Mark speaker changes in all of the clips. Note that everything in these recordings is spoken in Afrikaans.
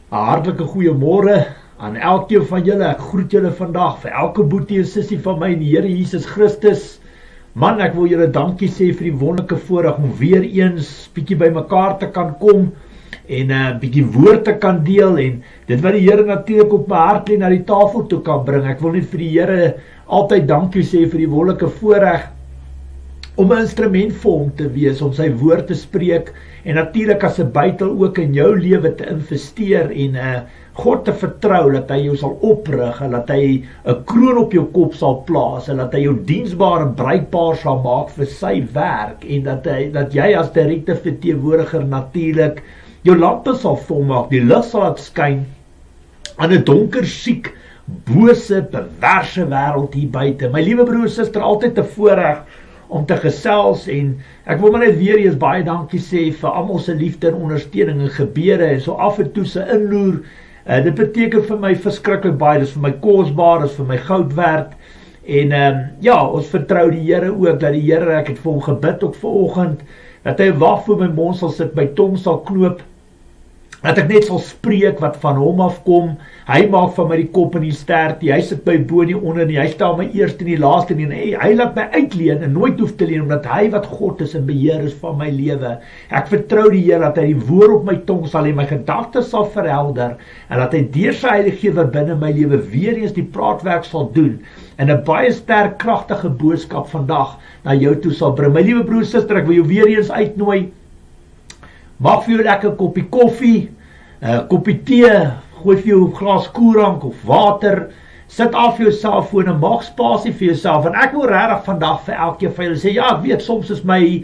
Speaker 1: 'n hartlike goeiemôre aan elkeen van julle. Ek groet julle vandag vir elke boetie en sussie van my in die Here Jesus Christus. Man, ek wil julle dankie sê vir die wonderlike voorreg om weer eens bietjie by mekaar te kan kom en bietjie woord te kan deel en dit wat die Here natuurlik op my hart lê na die tafel toe kan bring. Ek wil net vir die Here altyd dankie sê vir die wonderlike voorreg om 'n instrument vir hom te wees, om sy woord te spreek en natuurlik as 'n bytel ook in jou lewe te investeer en God te vertrou dat hy jou sal oprig en dat hy 'n kroon op jou kop sal plaas en dat hy jou diensbaar en bruikbaar sal maak vir sy werk en dat jy as direkte verteenwoordiger natuurlik jou lampe sal volmaak, die lig sal laat skyn aan 'n donker, siek, bose, perverse wêreld hier buite. My liewe broer en suster, altyd 'n voorreg om te gesels en ek wil maar net weer eens baie dankie sê vir almal se liefde en ondersteuning en gebede en so af en toe se inloer. Dit beteken vir my verskriklik baie, dis vir my kosbaar, dis vir my goud werd en ons vertrou die Here ook, dat die Here, ek het vir hom gebid ook vanoggend, dat hy wag voor my mond sal sit, my tong sal knoop, dat ek net sal spreek wat van hom afkom. Hy maak van my die kop en die stert, hy sit my bo en die onder nie, hy stel my eerste en die laaste nie, en hy laat my uitleen en nooit hoef te leen, omdat hy wat God is en beheer is van my lewe. Ek vertrou die Here dat hy die woord op my tong sal hê, my gedagtes sal verhelder, en dat hy deur sy Heilige Gees wat binne my lewe weer eens die praatwerk sal doen, en 'n baie sterk, kragtige boodskap vandag na jou toe sal bring. My liewe broer, suster, ek wil jou weer eens uitnooi, maak vir jou lekker koppie koffie, koppie tee, gooi vir jou 'n glas koerant of water, sit af vir jou selfoon en maak spasie vir jouself. En ek wil regtig vandag vir elkeen van julle sê, ja, ek weet soms is my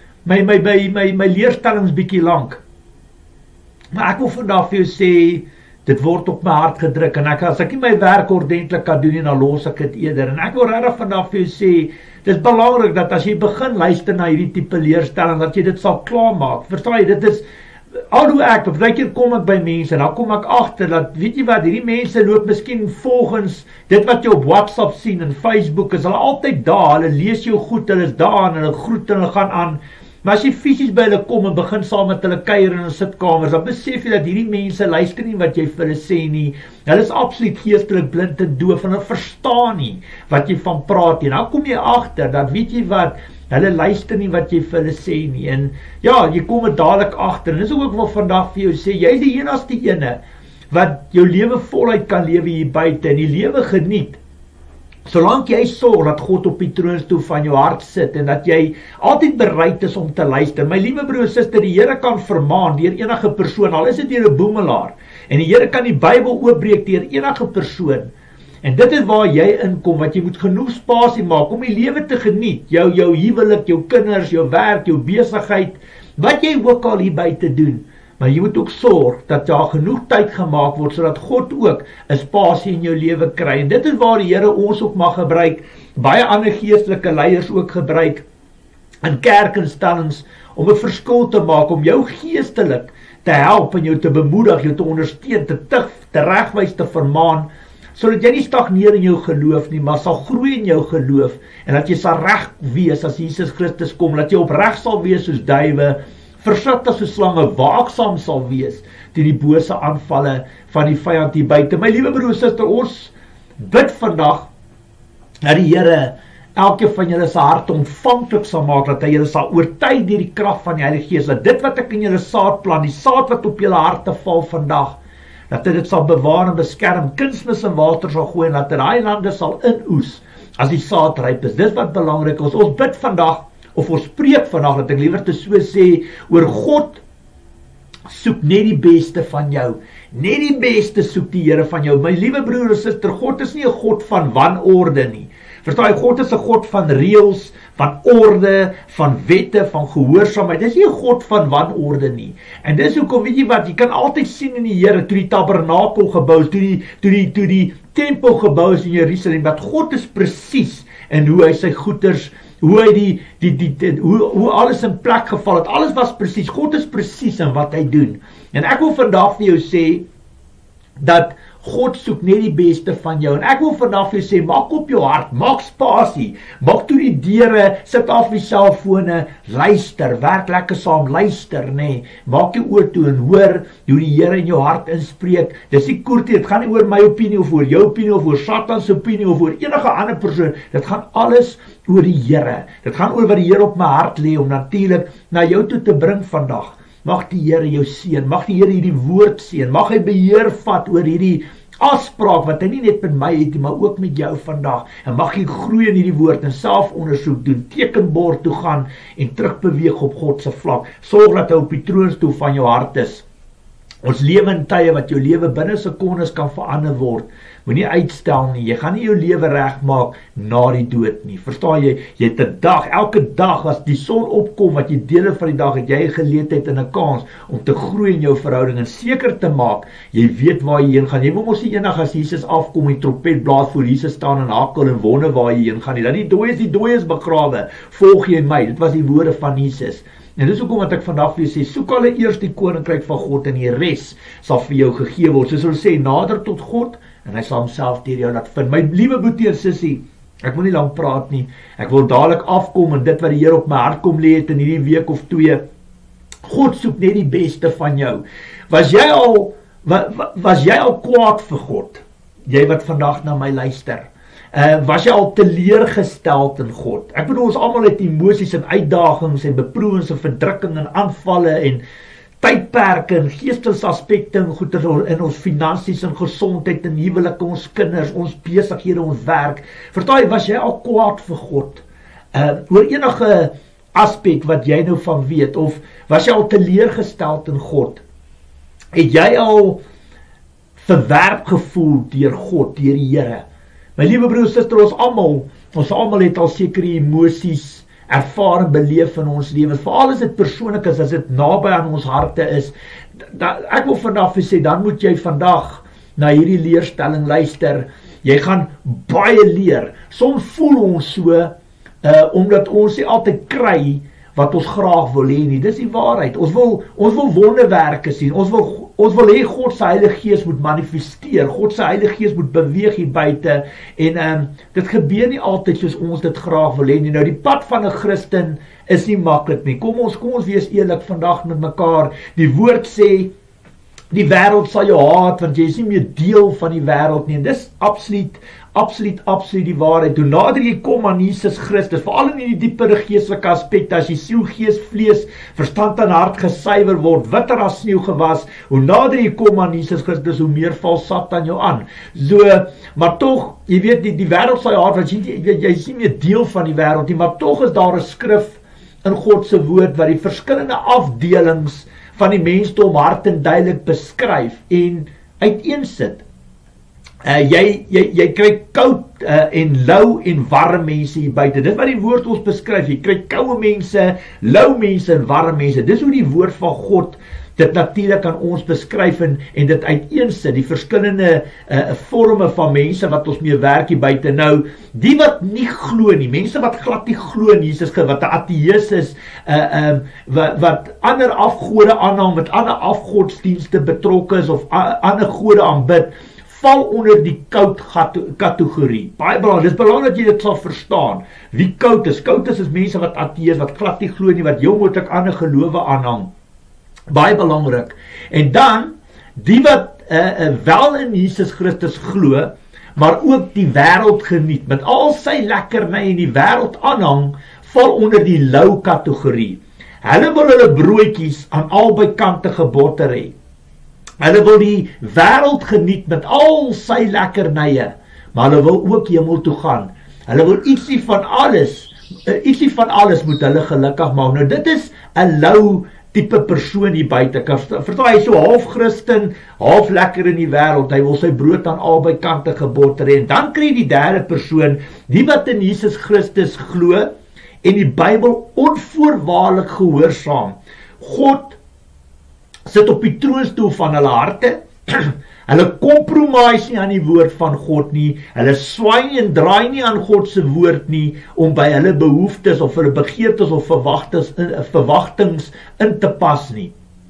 Speaker 1: leerstellings bietjie lank. Maar ek wil vandag vir jou sê, dit word op my hart gedruk en as ek nie my werk ordentlik kan doen nie, dan los ek dit eerder. En ek wil regtig vandag vir jou sê, dit is belangrik dat as jy begin luister na hierdie tipe leerstelling, dat jy dit sal klaarmaak. Verstaan jy, dit is al hoe ek, of baie keer kom ek by mense, en dan kom ek agter, dat, weet jy wat, hierdie mense loop miskien volgens dit wat jy op WhatsApp sien, en Facebook, is hulle altyd daar, hulle lees jou goed, hulle is daar, en hulle groet, en hulle gaan aan, maar as jy fisies by hulle kom, en begin saam met hulle kuier in hulle sitkamers, dan besef jy dat hierdie mense luister nie wat jy vir hulle sê nie, hulle is absoluut geestelik blind en doof, en hulle verstaan nie wat jy van praat nie, en dan kom jy agter, dat weet jy wat, hulle luister nie wat jy vir hulle sê nie, en ja, jy kom het dadelik agter, en dis ook wel vandag vir jou sê, jy is die enigste ene, wat jou lewe voluit kan lewe hier buite, en die lewe geniet, solank jy sorg dat God op die troonstoel van jou hart sit, en dat jy altyd bereid is om te luister. My liewe broer en suster, die Here kan vermaan deur enige persoon, al is dit deur 'n boemelaar, en die Here kan die Bybel oopbreek deur enige persoon, en dit is waar jy inkom, wat jy moet genoeg spasie maak om die lewe te geniet, jou huwelik, jou kinders, jou werk, jou besigheid, wat jy ook al hier buite doen, maar jy moet ook sorg dat daar genoeg tyd gemaak word, sodat God ook 'n spasie in jou lewe kry, en dit is waar die Here ons ook mag gebruik, baie ander geestelike leiers ook gebruik, in kerkinstellings, om 'n verskil te maak, om jou geestelik te help, en jou te bemoedig, jou te ondersteun, te regwys, te vermaan, sodat jy nie stagneer in jou geloof nie, maar sal groei in jou geloof, en dat jy sal reg wees as Jesus Christus kom, dat jy opreg sal wees soos duwe, versit as soos slange, waaksaam sal wees teen die bose aanvalle van die vyand hier buite. My liewe broer en suster, ons bid vandag dat die Here elke van julle se hart ontvanklik sal maak, dat hy julle sal oortuig deur die krag van die Heilige Gees, dat dit wat ek in julle saad plant, die saad wat op julle harte val vandag, dat hy dit sal bewaar en beskerm, kunsmis en water sal gooi, en dat daai lande sal inoes, as die saad ryp is. Dis wat belangrik is. Ons bid vandag, of ons spreek vandag, dat ek liewer te so sê, oor God soek net die beste van jou, net die beste soek die Here van jou. My liewe broer en suster, God is nie 'n God van wanorde nie. Verstaan jy, God is 'n God van reëls, van orde, van wette, van gehoorsaamheid. Dis nie 'n God van wanorde nie. En dis hoekom, weet jy wat, jy kan altyd sien in die Here, toe die tabernakel gebou is, toe die tempel gebou is in Jerusalem, dat God is presies in hoe hy sy goeders, hoe hy hoe alles in plek geval het, alles was presies, God is presies in wat hy doen. En ek wil vandag vir jou sê, dat God soek net die beste van jou. En ek wil vandag vir jou sê, maak op jou hart, maak spasie, maak toe die deure, sit af die selfone, luister, werk lekker saam, luister, nee. Maak jou oor toe en hoor hoe die Here in jou hart inspreek. Dis nie koertie, dit gaan nie oor my opinie of oor jou opinie of oor Satan se opinie of oor enige ander persoon. Dit gaan alles oor die Here. Dit gaan oor wat die Here op my hart lê om natuurlik na jou toe te bring vandag. Mag die Here jou seën, mag die Here hierdie woord seën, mag hy beheer vat oor hierdie afspraak wat hy nie net met my het, maar ook met jou vandag. En mag jy groei in hierdie woord en selfondersoek doen, tekenbord toe gaan en terugbeweeg op God se vlak. Sorg dat hy op die troonstoel van jou hart is. Ons lewe in tye wat jou lewe binne sekondes kan verander word. Moenie uitstel nie, jy gaan nie jou lewe regmaak na die dood nie. Verstaan jy? Jy het 'n dag, elke dag as die son opkom, wat jy dele van die dag, het jy 'n geleentheid en 'n kans om te groei in jou verhouding en seker te maak, jy weet waar jy heen gaan. Jy wil mos nie eendag as Jesus afkom en trompet blaas voor Jesus staan en hakel en wonder waar jy heen gaan nie. Dat die dooies begrawe, volg jy my. Dit was die woorde van Jesus. En dis hoekom wat ek vandag vir jou sê, soek alleeers die koninkryk van God en die res sal vir jou gegee word. Soos hulle sê, nader tot God en hy sal homself deur jou laat vind. My liewe boetie en sussie, ek wil nie lang praat nie. Ek wil dadelik afkom en dit wat die Here op my hart kom lê het in hierdie week of 2. God soek net die beste van jou. Was jy al kwaad vir God? Jy wat vandag na my luister. Was jy al teleurgesteld in God? Ek bedoel, ons almal het emosies en uitdagings en beproewings en verdrukking en aanvalle en tydperke en geestesaspekte en goeie in ons finansies en gesondheid en huwelike, ons kinders, ons besighede, ons werk. Verstaan jy, was jy al kwaad vir God? Oor enige aspek wat jy nou van weet, of was jy al teleurgesteld in God? Het jy al verwerp gevoel deur God, deur die Here? My liewe broer en suster, ons almal het al sekere emosies ervaar en beleef in ons lewens. Veral as dit persoonlik is, as dit naby aan ons harte is. Ek wil vandag vir sê, dan moet jy vandag na hierdie leerstelling luister. Jy gaan baie leer. Soms voel ons so, omdat ons nie altyd kry wat ons graag wil hê nie. Dis die waarheid. Ons wil wonderwerke sien. Ons wil hê God se Heilige Gees moet manifesteer. God se Heilige Gees moet beweeg hier buite. En dit gebeur nie altyd soos ons dit graag wil hê nie. Nou die pad van 'n Christen is nie maklik nie. Kom ons wees eerlik vandag met mekaar. Die woord sê die wêreld sal jou haat want jy is nie meer deel van die wêreld nie. En dis absoluut die waarheid. Hoe nader jy kom aan Jesus Christus, veral in die diepere geestelike aspekte, as jy siel, gees, vlees, verstand en hart gesuiwer word, witter as sneeu gewas, hoe nader jy kom aan Jesus Christus, hoe meer val Satan jou aan. So, maar tog, jy weet, die wêreld sal jou haat want jy is nie meer deel van die wêreld nie, maar tog is daar 'n skrif in God se woord wat die verskillende afdelings van die mensdom hart en duidelik beskryf en uiteensit. Jy kry koud en lou en warm mense hier buite. Dit wat die woord ons beskryf. Jy kry koue mense, lou mense en warm mense. Dis hoe die woord van God dit natuurlik aan ons beskryf en dit uiteensit, die verskillende vorme van mense wat ons mee werk hier buite. Nou, die wat nie glo nie, mense wat glad nie glo in Jesus, wat 'n ateïs is, wat ander afgode aanhang, met ander afgodsdienste betrokke is of ander gode aanbid, val onder die koud kategorie. Baie belangrik, dis belangrik dat jy dit sal verstaan. Wie koud is? Koud is mense wat ateïs, wat glad nie glo nie, wat heel moontlik ander gelowe aanhang. Baie belangrik. En dan, die wat wel in Jesus Christus glo, maar ook die wêreld geniet, met al sy lekkerny in die wêreld aanhang, val onder die lou kategorie. Hulle wil hulle broodjies aan albei kante gebotter hê. Hulle wil die wêreld geniet met al sy lekkernye, maar hulle wil ook hemel toe gaan. Hulle wil ietsie van alles moet hulle gelukkig maak. Nou dit is 'n lou tipe persoon hier buite. Verstaan, hy is so half Christen, half lekker in die wêreld. Hy wil sy brood aan albei kante gebotter hê. En dan kry die derde persoon, die wat in Jesus Christus glo en die Bybel onvoorwaardelik gehoorsaam. God sit op die troonstoel van hulle harte. Hulle compromise nie aan die woord van God nie. Hulle swaai en draai nie aan God se woord nie om by hulle behoeftes of hulle begeertes of verwagtings in te pas nie.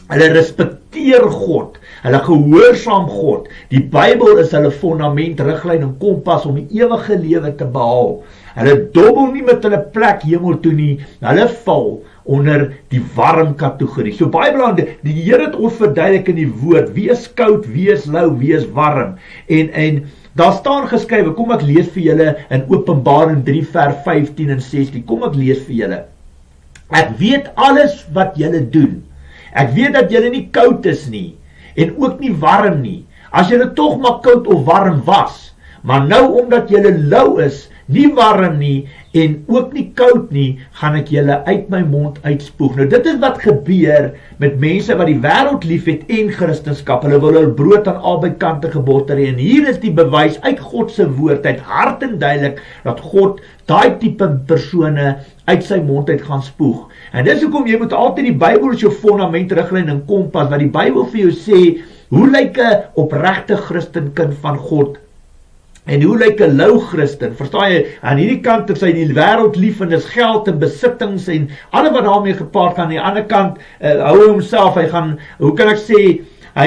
Speaker 1: Hulle respekteer God, hulle gehoorsaam God. Die Bybel is hulle fondament, riglyn en kompas om die ewige lewe te behaal. Hulle dobbel nie met hulle plek hemel toe nie, hulle val onder die warm kategorie. So baie belangrik, die Here het ons verduidelik in die woord, wees koud, wees lou, wees warm. En daar staan geskrywe, kom ek lees vir julle in Openbaring 3 vers 15 en 16, kom ek lees vir julle. Ek weet alles wat julle doen. Ek weet dat julle nie koud is nie, en ook nie warm nie. As julle tog maar koud of warm was, maar nou omdat julle lou is, nie warm nie, en ook nie koud nie, gaan ek julle uit my mond uitspoeg. Nou dit is wat gebeur met mense wat die wêreld lief het en Christendom. Hulle wil hul brood aan albei kante geboter hê. En hier is die bewys uit God se woord, uit hart en duidelik, dat God daai tipe persone uit sy mond uit gaan spoeg. En dis hoekom jy moet altyd die Bybel as jou fondament, riglyn en kompas, wat die Bybel vir jou sê, hoe lyk 'n opregte Christenkind van God? En hoe lyk 'n lou Christen? Verstaan jy? Aan hierdie kant is hy die wêreld lief en dis geld en besittings en alles wat daarmee gepaard gaan. Aan die ander kant hou hy homself, hy gaan, hoe kan ek sê,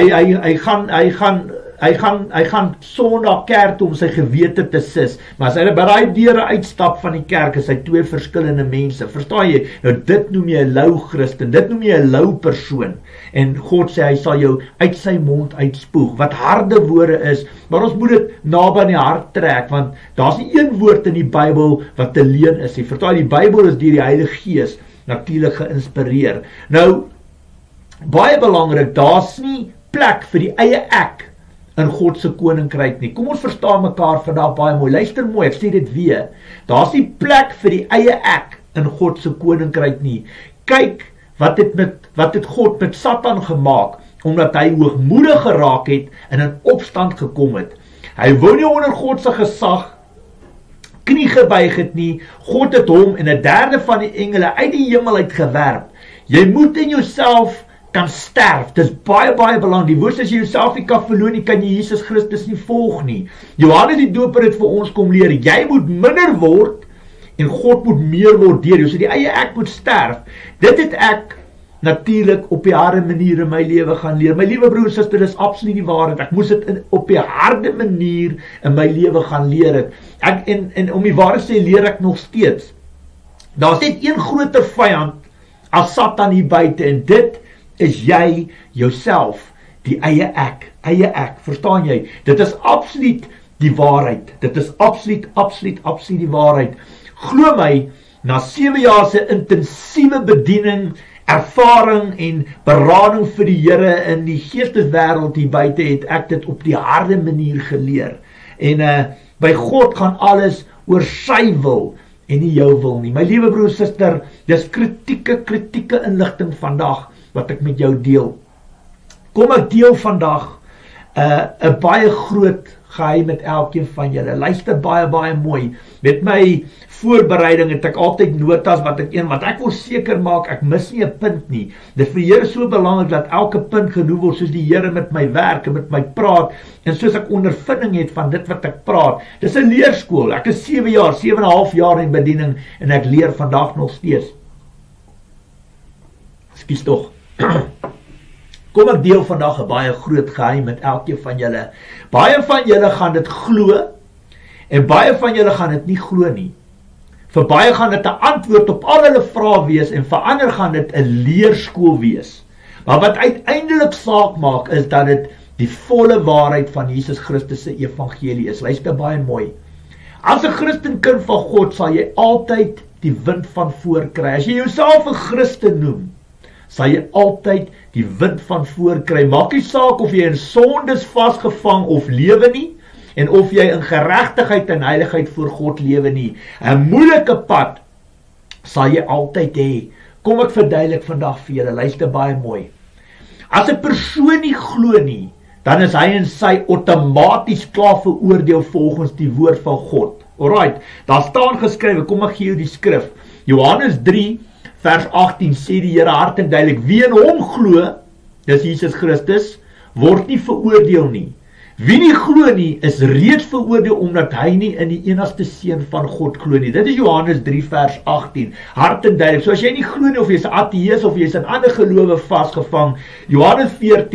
Speaker 1: hy gaan Sondag kerk toe om sy gewete te sis. Maar as hy by daai deure uitstap van die kerk, is hy twee verskillende mense. Verstaan jy? Nou dit noem jy 'n lou Christen, dit noem jy 'n lou persoon. En God sê hy sal jou uit sy mond uitspoeg, wat harde woorde is, maar ons moet dit naby aan die hart trek, want daar's nie een woord in die Bybel wat te leuen is nie. Verstaan jy? Die Bybel is deur die Heilige Gees natuurlik geïnspireer. Nou, baie belangrik, daar's nie plek vir die eie ek in God se koninkryk nie. Kom ons verstaan mekaar vandag baie mooi. Luister mooi, ek sê dit weer. Daar's nie plek vir die eie ek in God se koninkryk nie. Kyk wat het God met Satan gemaak, omdat hy hoogmoedig geraak het en in opstand gekom het. Hy wou nie onder God se gesag knie gebuig het nie. God het hom en 'n derde van die engele uit die hemel uit gewerp. Jy moet in jouself kan sterf. Dis baie belangrik. Die woord as jy jouself nie kan verloor nie, kan jy Jesus Christus nie volg nie. Johannes die Doper het vir ons kom leer, jy moet minder word en God moet meer word deur jou. So die eie ek moet sterf. Dit het ek natuurlik op die harde manier in my lewe gaan leer. My liewe broer en suster, dis absoluut die waarheid. Ek moes dit op die harde manier in my lewe gaan leer. En om die waarheid te sê, leer ek nog steeds. Daar's net een groter vyand as Satan hier buite, en dit is jy jouself, die eie ek, verstaan jy? Dit is absoluut die waarheid. Dit is absoluut die waarheid. Glo my, na 7 jaar se intensiewe bediening, ervaring en berading vir die Here in die geesteswêreld hier buite, het ek dit op die harde manier geleer. En by God gaan alles oor sy wil en nie jou wil nie. My liewe broer en suster, dis kritieke inligting vandag wat ek met jou deel. Kom ek deel vandag 'n baie groot geheim met elkeen van julle. Luister baie mooi. Met my voorbereiding het ek altyd notas wat ek wil seker maak, ek mis nie 'n punt nie. Dit vir die Here so belangrik dat elke punt genoem word, soos die Here met my werk en met my praat, en soos ek ondervinding het van dit wat ek praat. Dis 'n leerskool. Ek is 7,5 jaar in bediening, en ek leer vandag nog steeds. Ekskuus tog. Kom ek deel vandag 'n baie groot geheim met elkeen van julle. Baie van julle gaan dit glo, en baie van julle gaan dit nie glo nie. Vir baie gaan dit 'n antwoord op al hulle vrae wees, en vir ander gaan dit 'n leerskool wees. Maar wat uiteindelik saak maak, is dat dit die volle waarheid van Jesus Christus se evangelie is. Luister baie mooi. As 'n Christenkind van God, sal jy altyd die wind van voor kry. As jy jouself 'n Christen noem, sal jy altyd die wind van voor kry. Maak nie saak of jy in sondes vasgevang of lewe nie, en of jy in geregtigheid en heiligheid voor God lewe nie. 'n Moeilike pad sal jy altyd hê. Kom ek verduidelik vandag vir julle, luister baie mooi. As 'n persoon nie glo nie, dan is hy en sy outomaties klaar veroordeel volgens die woord van God. Alright, daar staan geskrywe, kom ek gee jou die skrif. Johannes 3 vers 18 sê die Here hard en duidelik, wie in hom glo, dis Jesus Christus, word nie veroordeel nie. Wie nie glo nie, is reeds veroordeel omdat hy nie in die enigste seun van God glo nie. Dit is Johannes 3 vers 18. Hard en duidelik. So as jy nie glo nie, of jy is 'n ateïs of jy is in ander gelowe vasgevang, Johannes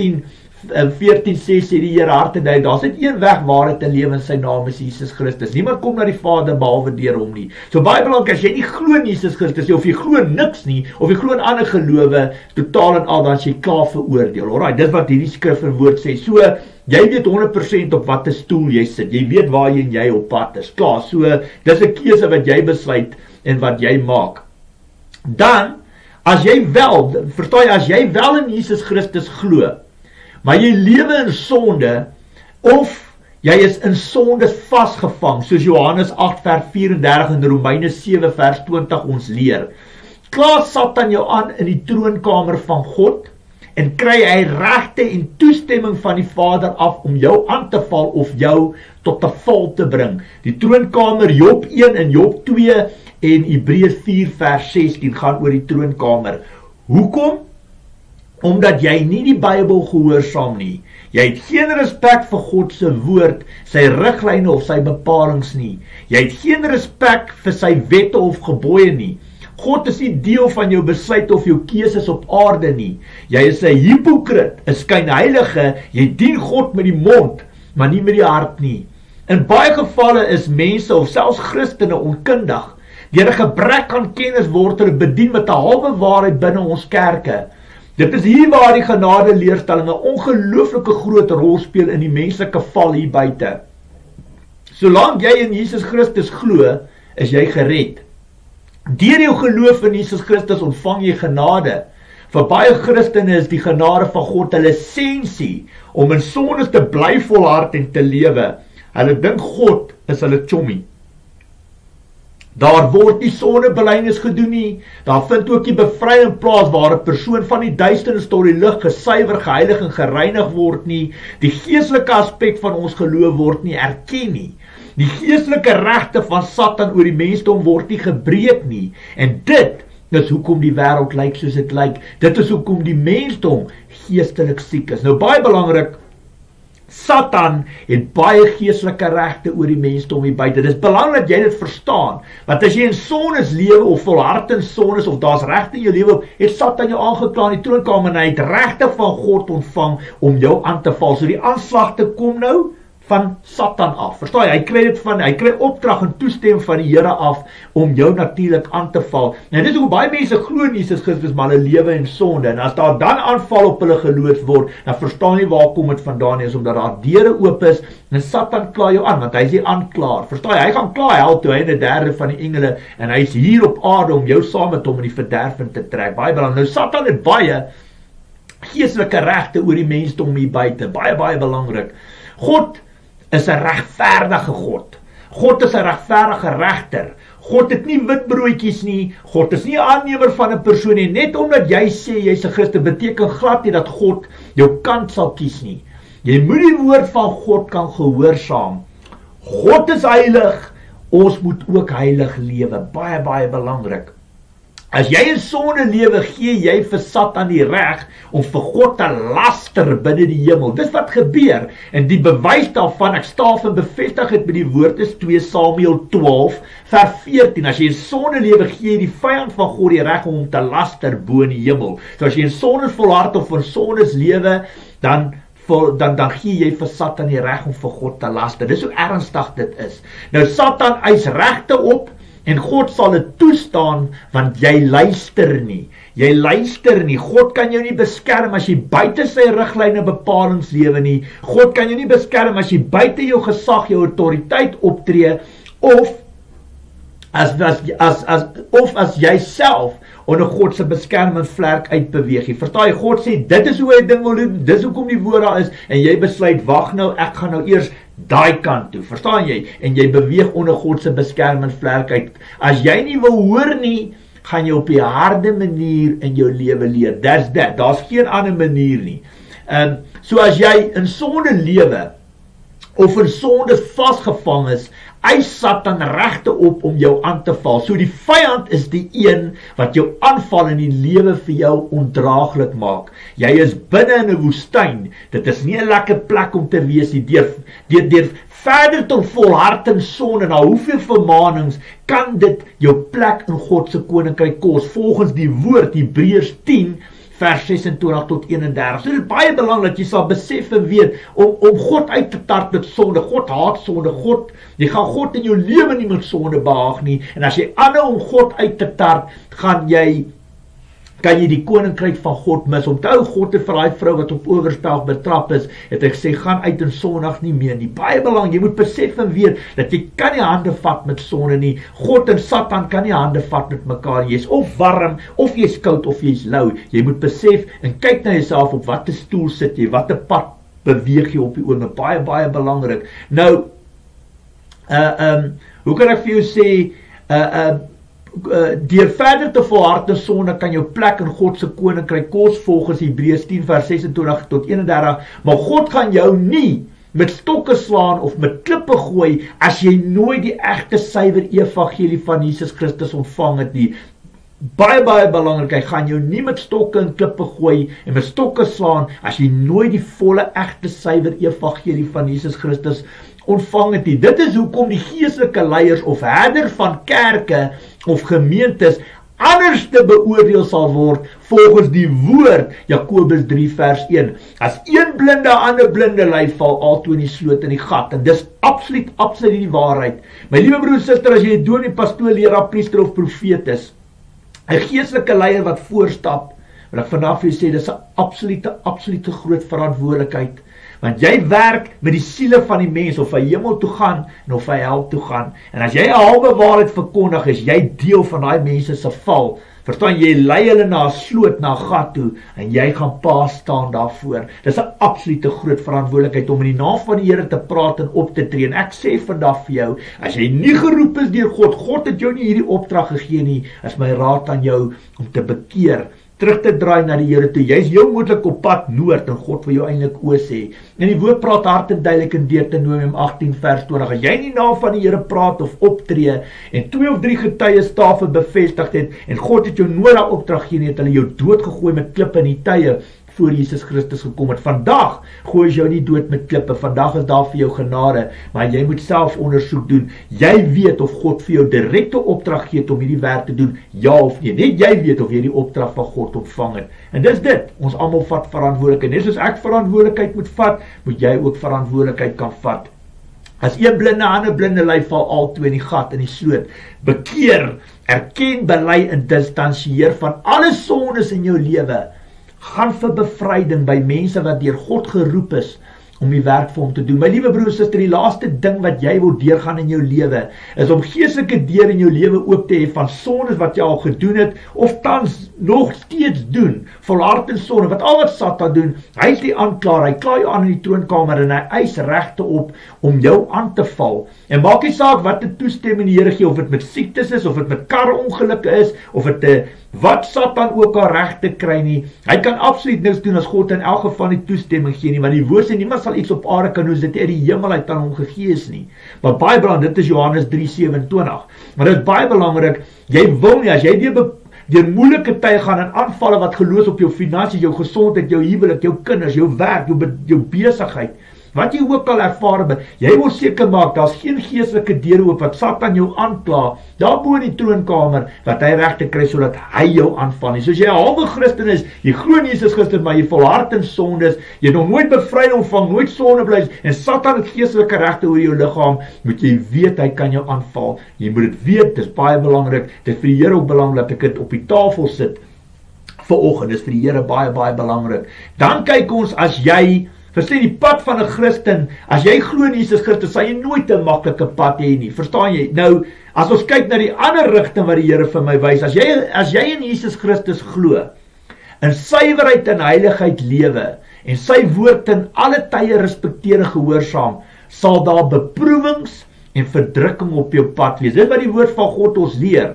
Speaker 1: 14:6 sê die Here hard en duidelik, daar's net een weg waarheid en lewe, en sy naam is Jesus Christus. Niemand kom na die Vader behalwe deur hom nie. So baie belangrik, as jy nie glo in Jesus Christus nie, of jy glo niks nie, of jy glo in ander gelowe, totaal en al, dan is jy klaar veroordeel. Alright, dis wat hierdie skrif en woord sê. So, jy weet 100% op watter stoel jy sit. Jy weet waarheen jy op pad is. Klaar, so dis 'n keuse wat jy besluit en wat jy maak. Dan, as jy wel, verstaan jy, as jy wel in Jesus Christus glo, maar jy lewe in sonde, of jy is in sondes vasgevang, soos Johannes 8 vers 34 en Romeine 7 vers 20 ons leer, klaar Satan jou aan in die troonkamer van God, en kry hy regte en toestemming van die Vader af om jou aan te val of jou tot 'n val te bring. Die troonkamer, Job 1 en Job 2 en Hebreërs 4 vers 16 gaan oor die troonkamer. Hoekom? Omdat jy nie die Bybel gehoorsaam nie. Jy het geen respek vir God se woord, sy riglyne of sy bepalinge nie. Jy het geen respek vir sy wette of gebooie nie. God is nie deel van jou besluit of jou keuses op aarde nie. Jy is 'n hipokrit, 'n skynheilige, jy dien God met die mond, maar nie met die hart nie. In baie gevalle is mense of selfs Christene onkundig. Deur 'n gebrek aan kennis word hulle bedien met 'n halwe waarheid binne ons kerke. Dit is hier waar die genade leerstelling 'n ongelooflike groot rol speel in die menslike val hier buite. Solank jy in Jesus Christus glo, is jy gered. Deur jou geloof in Jesus Christus ontvang jy genade. Vir baie Christene is die genade van God hulle essensie om in sondes te bly volhard en te lewe. Hulle dink God is hulle chommie. Daar word nie sondebelydenis gedoen nie. Daar vind ook die bevryding plaas waar 'n persoon van die duisternis tot die lig gesuiwer, geheilig en gereinig word nie. Die geestelike aspek van ons geloof word nie erken nie. Die geestelike regte van Satan oor die mensdom word nie gebreek nie. En dit is hoekom die wêreld lyk soos dit lyk. Dit is hoekom die mensdom geestelik siek is. Nou baie belangrik, Satan het baie geestelike regte oor die mensdom hier buite. Dit is belangrik dat jy dit verstaan. Want as jy in sondes lewe of volhard in sondes of daar's regte in jou lewe, het Satan jou aangekla in die troonkamer en hy het regte van God ontvang om jou aan te val. So die aanslag te kom nou van Satan af. Verstaan jy? Hy kry opdrag en toestemming van die Here af om jou natuurlik aan te val. En dit is hoe baie mense glo in Jesus Christus, maar hulle lewe in sonde. En as daar dan aanval op hulle geloods word, dan verstaan jy waar kom dit vandaan is, omdat daar deure oop is en Satan kla jou aan, want hy is die aanklaer. Verstaan jy? Hy gaan kla hel toe, hy en 'n derde van die engele, en hy is hier op aarde om jou saam met hom in die verderf te trek. Baie belangrik. Nou Satan het baie geestelike regte oor die mensdom hier buite. Baie belangrik. God is 'n regverdige God. God is 'n regverdige regter. God het nie witbroodjies nie. God is nie 'n aannemer van 'n persoon nie. Net omdat jy sê jy's 'n Christen, beteken glad nie dat God jou kant sal kies nie. Jy moet die woord van God kan gehoorsaam. God is heilig. Ons moet ook heilig lewe. Baie belangrik. As jy in sonde lewe, gee jy vir Satan die reg om vir God te laster binne die hemel. Dis wat gebeur. En die bewys daarvan, ek staaf en bevestig het met die woord, is 2 Samuel 12 vers 14. As jy in sonde lewe, gee jy die vyand van God die reg om hom te laster bo in die hemel. So as jy in sondes volhard of in sondes lewe, dan gee jy vir Satan die reg om vir God te laster. Dis hoe ernstig dit is. Nou Satan eis regte op, en God sal dit toestaan, want jy luister nie. Jy luister nie. God kan jou nie beskerm as jy buite sy riglyne bepalings lewe nie. God kan jou nie beskerm as jy buite jou gesag, jou autoriteit optree, of as jy self onder God se beskermingsvlerk uitbeweeg. Verstaan jy? God sê, dit is hoe hy ding wil doen, dis hoekom die woord daar is, en jy besluit, wag nou, ek gaan nou eers daai kant toe, verstaan jy? En jy beweeg onder God se beskermingsvlerk uit. As jy nie wil hoor nie, gaan jy op die harde manier in jou lewe leer. Daar's geen ander manier nie. So as jy in sonde lewe, of in sonde vasgevang is, eis Satan regte op om jou aan te val. So die vyand is die een wat jou aanval en die lewe vir jou ondraaglik maak. Jy is binne in 'n woestyn. Dit is nie 'n lekker plek om te wees nie. Deur verder te volhard in sonde, na hoeveel vermaanings kan dit jou plek in God se koninkryk kos? Volgens die woord Hebreërs 10 vers 26 tot 31. So dit is baie belangrik dat jy sal besef en weet om God uit te tart met sonde. God haat sonde. Jy gaan God in jou lewe nie met sonde behaag nie. En as jy aanhou om God uit te tart, kan jy die koninkryk van God mis. Onthou, God het vir daai vrou wat op oorspel betrap is, het hy gesê, gaan uit en sondig nie meer nie. Baie belangrik, jy moet besef en weet, dat jy kan nie hande vat met sonde nie. God en Satan kan nie hande vat met mekaar. Jy is of warm, of jy is koud, of jy is lou. Jy moet besef, en kyk na jouself, op watter stoel sit jy, watter pad beweeg jy op die oomlik. Baie, baie belangrik. Nou, hoe kan ek vir jou sê, deur verder te volhard in sonde kan jou plek in God se koninkryk kos, volgens Hebreërs 10 vers 26 tot 31, maar God gaan jou nie met stokke slaan of met klippe gooi as jy nooit die egte suiwer evangelie van Jesus Christus ontvang het nie. Baie, baie belangrik, hy gaan jou nie met stokke en klippe gooi en met stokke slaan as jy nooit die volle egte suiwer evangelie van Jesus Christus ontvang het nie. Dit is hoekom die geestelike leiers of herder van kerke of gemeentes anders te beoordeel sal word volgens die woord Jakobus 3 vers 1. As een blinde aan 'n blinde lei val, altoe in die sloot in die gat. En dis absoluut die waarheid. My liewe broer en suster, as jy 'n dominee, pastoor, leraar, priester of profeet is, 'n geestelike leier wat voorstap, wil ek vanaf vir jou sê, dis 'n absolute groot verantwoordelikheid. Want jy werk met die siele van die mens, of hy hemel toe gaan, en of hy hel toe gaan. En as jy 'n halwe waarheid verkondig, is jy deel van daai mense se val. Verstaan, jy lei hulle na 'n sloot, na 'n gat toe, en jy gaan pa staan daarvoor. Dis 'n absolute groot verantwoordelikheid om in die naam van die Here te praat en op te tree. En ek sê vandag vir jou, as jy nie geroep is deur God het jou nie hierdie opdrag gegee nie, is my raad aan jou om te bekeer, terug te draai na die Here toe. Jy is heel moontlik op pad noord en God wil jou eintlik o sê. En die woord praat hard en duidelik in Deuteronomium 18 vers 20. As jy nie na van die Here praat of optree en 2 of 3 getuies daarvoor bevestig het en God het jou nooit daai opdrag gegee nie, het hulle jou doodgegooi met klippe in die tye voor Jesus Christus gekom het. Vandag gooi jou nie dood met klippe. Vandag is daar vir jou genade, maar jy moet self ondersoek doen. Jy weet of God vir jou direkte opdrag gee om hierdie werk te doen, ja of nee. Net jy weet of jy die opdrag van God ontvang het. En dis dit, ons almal vat verantwoordelikheid. Net soos ek verantwoordelikheid moet vat, moet jy ook verantwoordelikheid kan vat. As een blinde aan 'n blinde lei val, altoe in die gat, in die sloot. Bekeer, erken, bely en distansieer van alle sondes in jou lewe. Gaan vir bevryding by mense wat deur God geroep is om die werk vir hom te doen. My liewe broer en suster, die laaste ding wat jy wil deurgaan in jou lewe, is om geestelike deur in jou lewe oop te hê van sondes wat jy al gedoen het, of tans nog steeds doen, volhard in sonde, wat al wat Satan doen, hy is die aanklaer, hy klaar jou aan in die troonkamer, en hy eis regte op om jou aan te val, en maak nie saak wat die toestemming die Here gee, of dit met siektes is, of dit met karongelukke is, of dit wat Satan ook al reg te kry nie, hy kan absoluut niks doen as God in elk geval nie toestemming gee nie, want die woord sê niemand sal iets op aarde kan doen, as dit uit die hemel uit aan hom gegee is nie. Maar baie belangrik, dit is Johannes 3:27, maar dit is baie belangrik, jy wil nie, as jy deur moeilike tye gaan en aanvalle wat geloos op jou finansies, jou gesondheid, jou huwelik, jou kinders, jou werk, jou besigheid, wat jy ook al ervaar, jy wil seker maak, daar is geen geestelike deure oop wat Satan jou aankla, daar bo in die troonkamer, wat hy reg te kry, sodat hy jou aanval nie. Soos jy 'n halwe Christen is, jy glo in Jesus Christus, maar jy volhard in sondes, jy het nog nooit bevryding ontvang, nooit sonde bly, en Satan het geestelike regte oor jou liggaam, moet jy weet, hy kan jou aanval. Jy moet dit weet, dit is baie belangrik, dit is vir die Here ook belangrik, dat ek dit op die tafel sit, vanoggend, dit is vir die Here baie, baie belangrik. Dan kyk ons, as jy verstaan die pad van 'n Christen, as jy glo in Jesus Christus, sal jy nooit 'n maklike pad hê nie, verstaan jy? Nou, as ons kyk na die ander rigting wat die Here vir my wys, as jy in Jesus Christus glo, in suiwerheid en heiligheid lewe, en sy woord in alle tye respekteer en gehoorsaam, sal daar beproewings en verdrukking op jou pad wees. Dit wat die woord van God ons leer.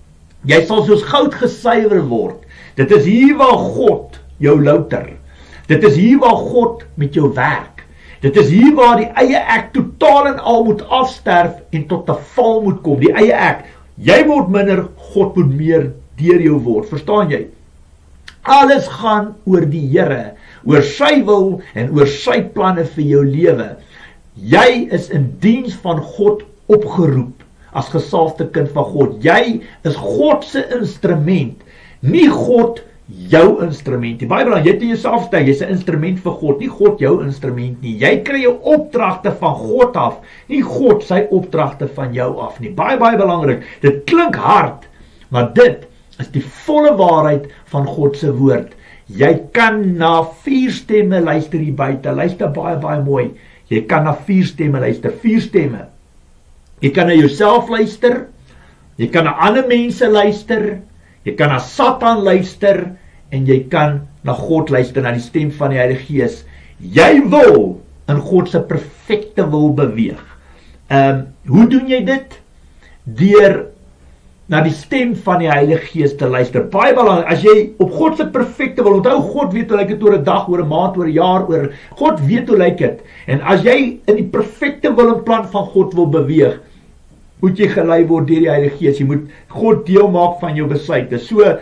Speaker 1: Jy sal soos goud gesuiwer word. Dit is hier waar God jou louter. Dit is hier waar God met jou werk. Dit is hier waar die eie ek totaal en al moet afsterf en tot 'n val moet kom. Die eie ek, jy word minder, God moet meer deur jou word, verstaan jy? Alles gaan oor die Here, oor sy wil en oor sy planne vir jou lewe. Jy is in diens van God opgeroep as gesalfde kind van God. Jy is God se instrument, nie God jou instrument nie. Baie belangrik, jy het in jouself stel, jy's 'n instrument vir God, nie God jou instrument nie. Jy kry jou opdragte van God af, nie God sy opdragte van jou af nie. Baie belangrik. Dit klink hard, maar dit is die volle waarheid van God se woord. Jy kan na 4 stemme luister hier buite. Luister baie mooi. Jy kan na 4 stemme luister, 4 stemme. Jy kan na jouself luister, jy kan na ander mense luister, jy kan na Satan luister, en jy kan na God luister, na die stem van die Heilige Gees. Jy wil in God se perfekte wil beweeg. Hoe doen jy dit? Deur na die stem van die Heilige Gees te luister. Baie belangrik, as jy op God se perfekte wil, onthou God weet hoe lyk dit oor 'n dag, oor 'n maand, oor 'n jaar, God weet hoe lyk dit. En as jy in die perfekte wil en plan van God wil beweeg, moet jy gelei word deur die Heilige Gees. Jy moet God deel maak van jou besluite. So,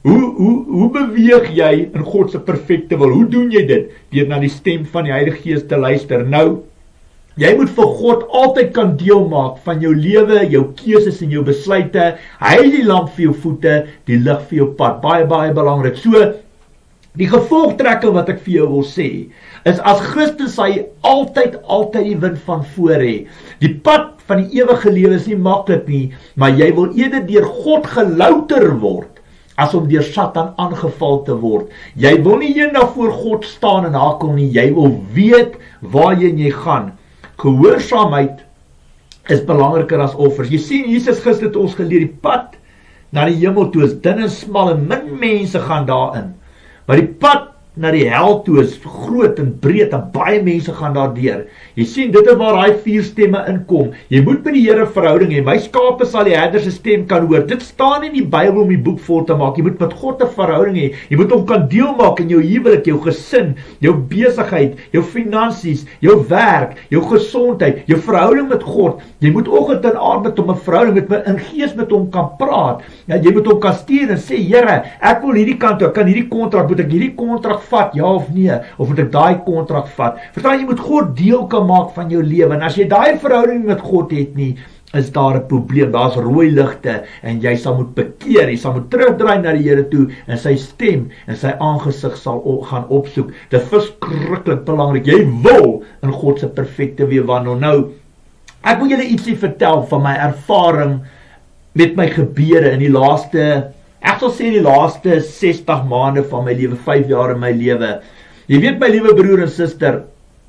Speaker 1: hoe beweeg jy in God se perfekte wil? Hoe doen jy dit? Deur na die stem van die Heilige Gees te luister. Nou, jy moet vir God altyd kan deel maak van jou lewe, jou keuses en jou besluite. Hy is die lamp vir jou voete, die lig vir jou pad. Baie belangrik. So, die gevolgtrekking wat ek vir jou wil sê, is as Christus hy altyd die wind van voor hê. Die pad van die ewige lewe is nie maklik nie, maar jy wil eerder deur God gelouter word, as om deur Satan aangeval te word. Jy wil nie eendag voor God staan en hakel nie, jy wil weet waarheen jy gaan. Gehoorsaamheid is belangriker as offers. Jy sien, Jesus Christus het ons geleer, die pad na die hemel toe is dun en smal en min mense gaan daarin. Maar die pad na die hel toe is groot en breed en baie mense gaan daar deur. Jy sien, dit is waar hy 4 stemme inkom. Jy moet met die Here verhouding hê. My skape sal die herder se stem kan hoor. Dit staan in die Bybel om die boek vol te maak. Jy moet met God 'n verhouding hê. Jy moet hom kan deel maak in jou huwelik, jou gesin, jou besigheid, jou finansies, jou werk, jou gesondheid, jou verhouding met God. Jy moet oggend en aand met hom 'n verhouding in gees met hom kan praat. Ja, jy moet hom kan stuur en sê, Here, ek wil hierdie kant toe, ek kan hierdie kontrak, moet ek hierdie kontrak vat, ja of nee, of moet ek daai kontrak vat? Verstaan, jy moet God deel kan maak van jou lewe, en as jy daai verhouding met God het nie, is daar 'n probleem, daar's rooi ligte, en jy sal moet bekeer, jy sal moet terugdraai na die Here toe, en sy stem, en sy aangesig sal gaan opsoek. Dit is verskriklik belangrik, jy wil in God se perfekte weë wandel. Nou, ek wil julle ietsie vertel van my ervaring met my gebeure in die laaste, ek sal sê die laaste 60 maande van my lewe, 5 jaar in my lewe. Jy weet, my liewe broer en suster,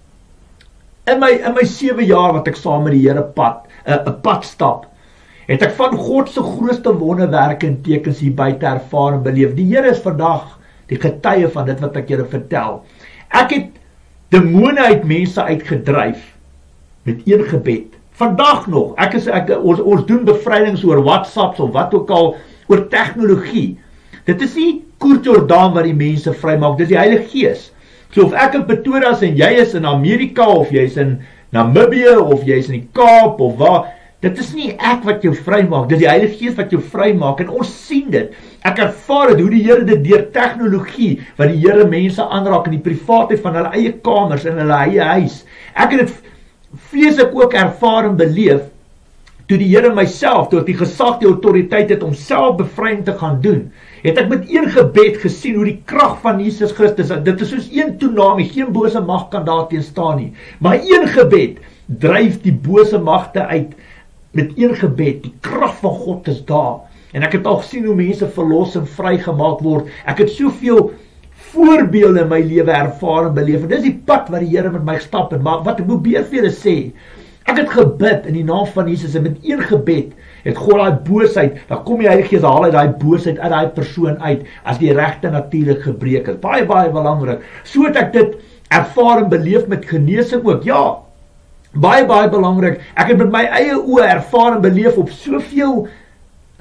Speaker 1: in my 7 jaar wat ek saam met die Here 'n pad stap, het ek van God se grootste wonderwerke en tekens hier buite ervaar en beleef. Die Here is vandag die getuie van dit wat ek julle vertel. Ek het demone uit mense uitgedryf met een gebed. Vandag nog, ons doen bevrydings oor WhatsApps of wat ook al, oor tegnologie. Dit is nie Koert Jordaan wat die mense vrymaak, dit is die Heilige Gees. So of ek in Pretoria is en jy is in Amerika, of jy is in Namibië, of jy is in die Kaap, of waar, dit is nie ek wat jou vrymaak, dit is die Heilige Gees wat jou vrymaak, en ons sien dit. Ek ervaar dit, hoe die Here dit deur tegnologie, wat die Here mense aanraak in die privaatheid van hulle eie kamers, in hulle eie huis. Ek het dit vreeslik ook ervaar en beleef, toe die Here myself, toe ek die gesag, die autoriteit het om self bevryding te gaan doen, het ek met een gebed gesien hoe die krag van Jesus Christus, dit is soos een tsunami, geen bose mag kan daar teen staan nie, maar een gebed dryf die bose magte uit, met een gebed, die krag van God is daar, en ek het al gesien hoe mense verlos en vrygemaak word. Ek het soveel voorbeelde in my lewe ervaar en beleef, en dis die pad wat die Here met my gestap het. Maar wat ek probeer vir julle sê, ek het gebid in die naam van Jesus, en met een gebed het God daai boosheid, dan kom die Heilige Gees, haal hy daai boosheid uit daai persoon uit, as die regte natuurlik gebreek is. Baie belangrik. So het ek dit ervaar en beleef met genesing ook. Ja, baie belangrik. Ek het met my eie oë ervaar en beleef op soveel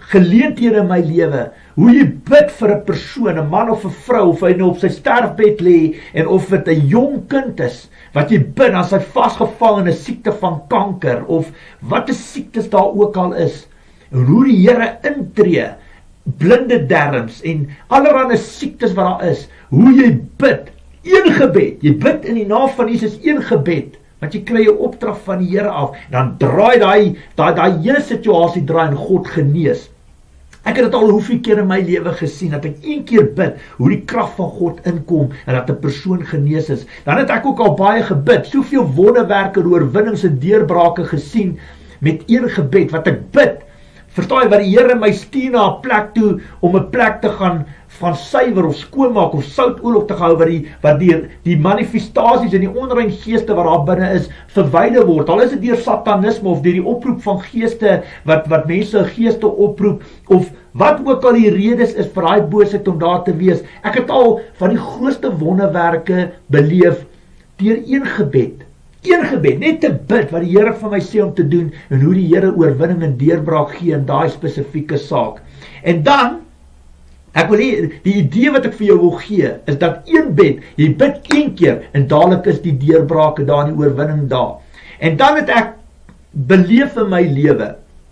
Speaker 1: geleenthede in my lewe, hoe jy bid vir 'n persoon, 'n man of 'n vrou, of hy nou op sy sterfbed lê, en of dit 'n jong kind is, wat jy bid, as hy vasgevang in 'n siekte van kanker, of wat 'n siektes daar ook al is, en hoe die Here intree, blinde darmes, en allerlei siektes wat daar is, hoe jy bid, een gebed, jy bid in die naam van Jesus, een gebed, want jy kry 'n opdrag van die Here af, en dan draai daai hele situasie draai en God genees. Ek het dit al hoeveel keer in my lewe gesien, dat ek een keer bid, hoe die krag van God inkom, en dat 'n persoon genees is. Dan het ek ook al baie gebid, soveel wonderwerke, oorwinnings en deurbrake gesien, met een gebed, wat ek bid, verstaan, wat die Here my stuur na 'n plek toe, om 'n plek te gaan suiwer of skoonmaak of soutoorlog te hou, wat die manifestasies en die onrein geeste wat daar binne is, verwyder word. Al is dit deur satanisme of deur die oproep van geeste, wat mense geeste oproep, of wat ook al die redes is vir daai boosheid om daar te wees. Ek het al van die grootste wonderwerke beleef deur een gebed, net te bid wat die Here van my sê om te doen, en hoe die Here oorwinning en deurbraak gee in daai spesifieke saak. En dan, ek wil hê, die idee wat ek vir jou wil gee, is dat een bid, jy bid een keer, en dadelik is die deurbrake daar, en die oorwinning daar. En dan het ek beleef in my lewe,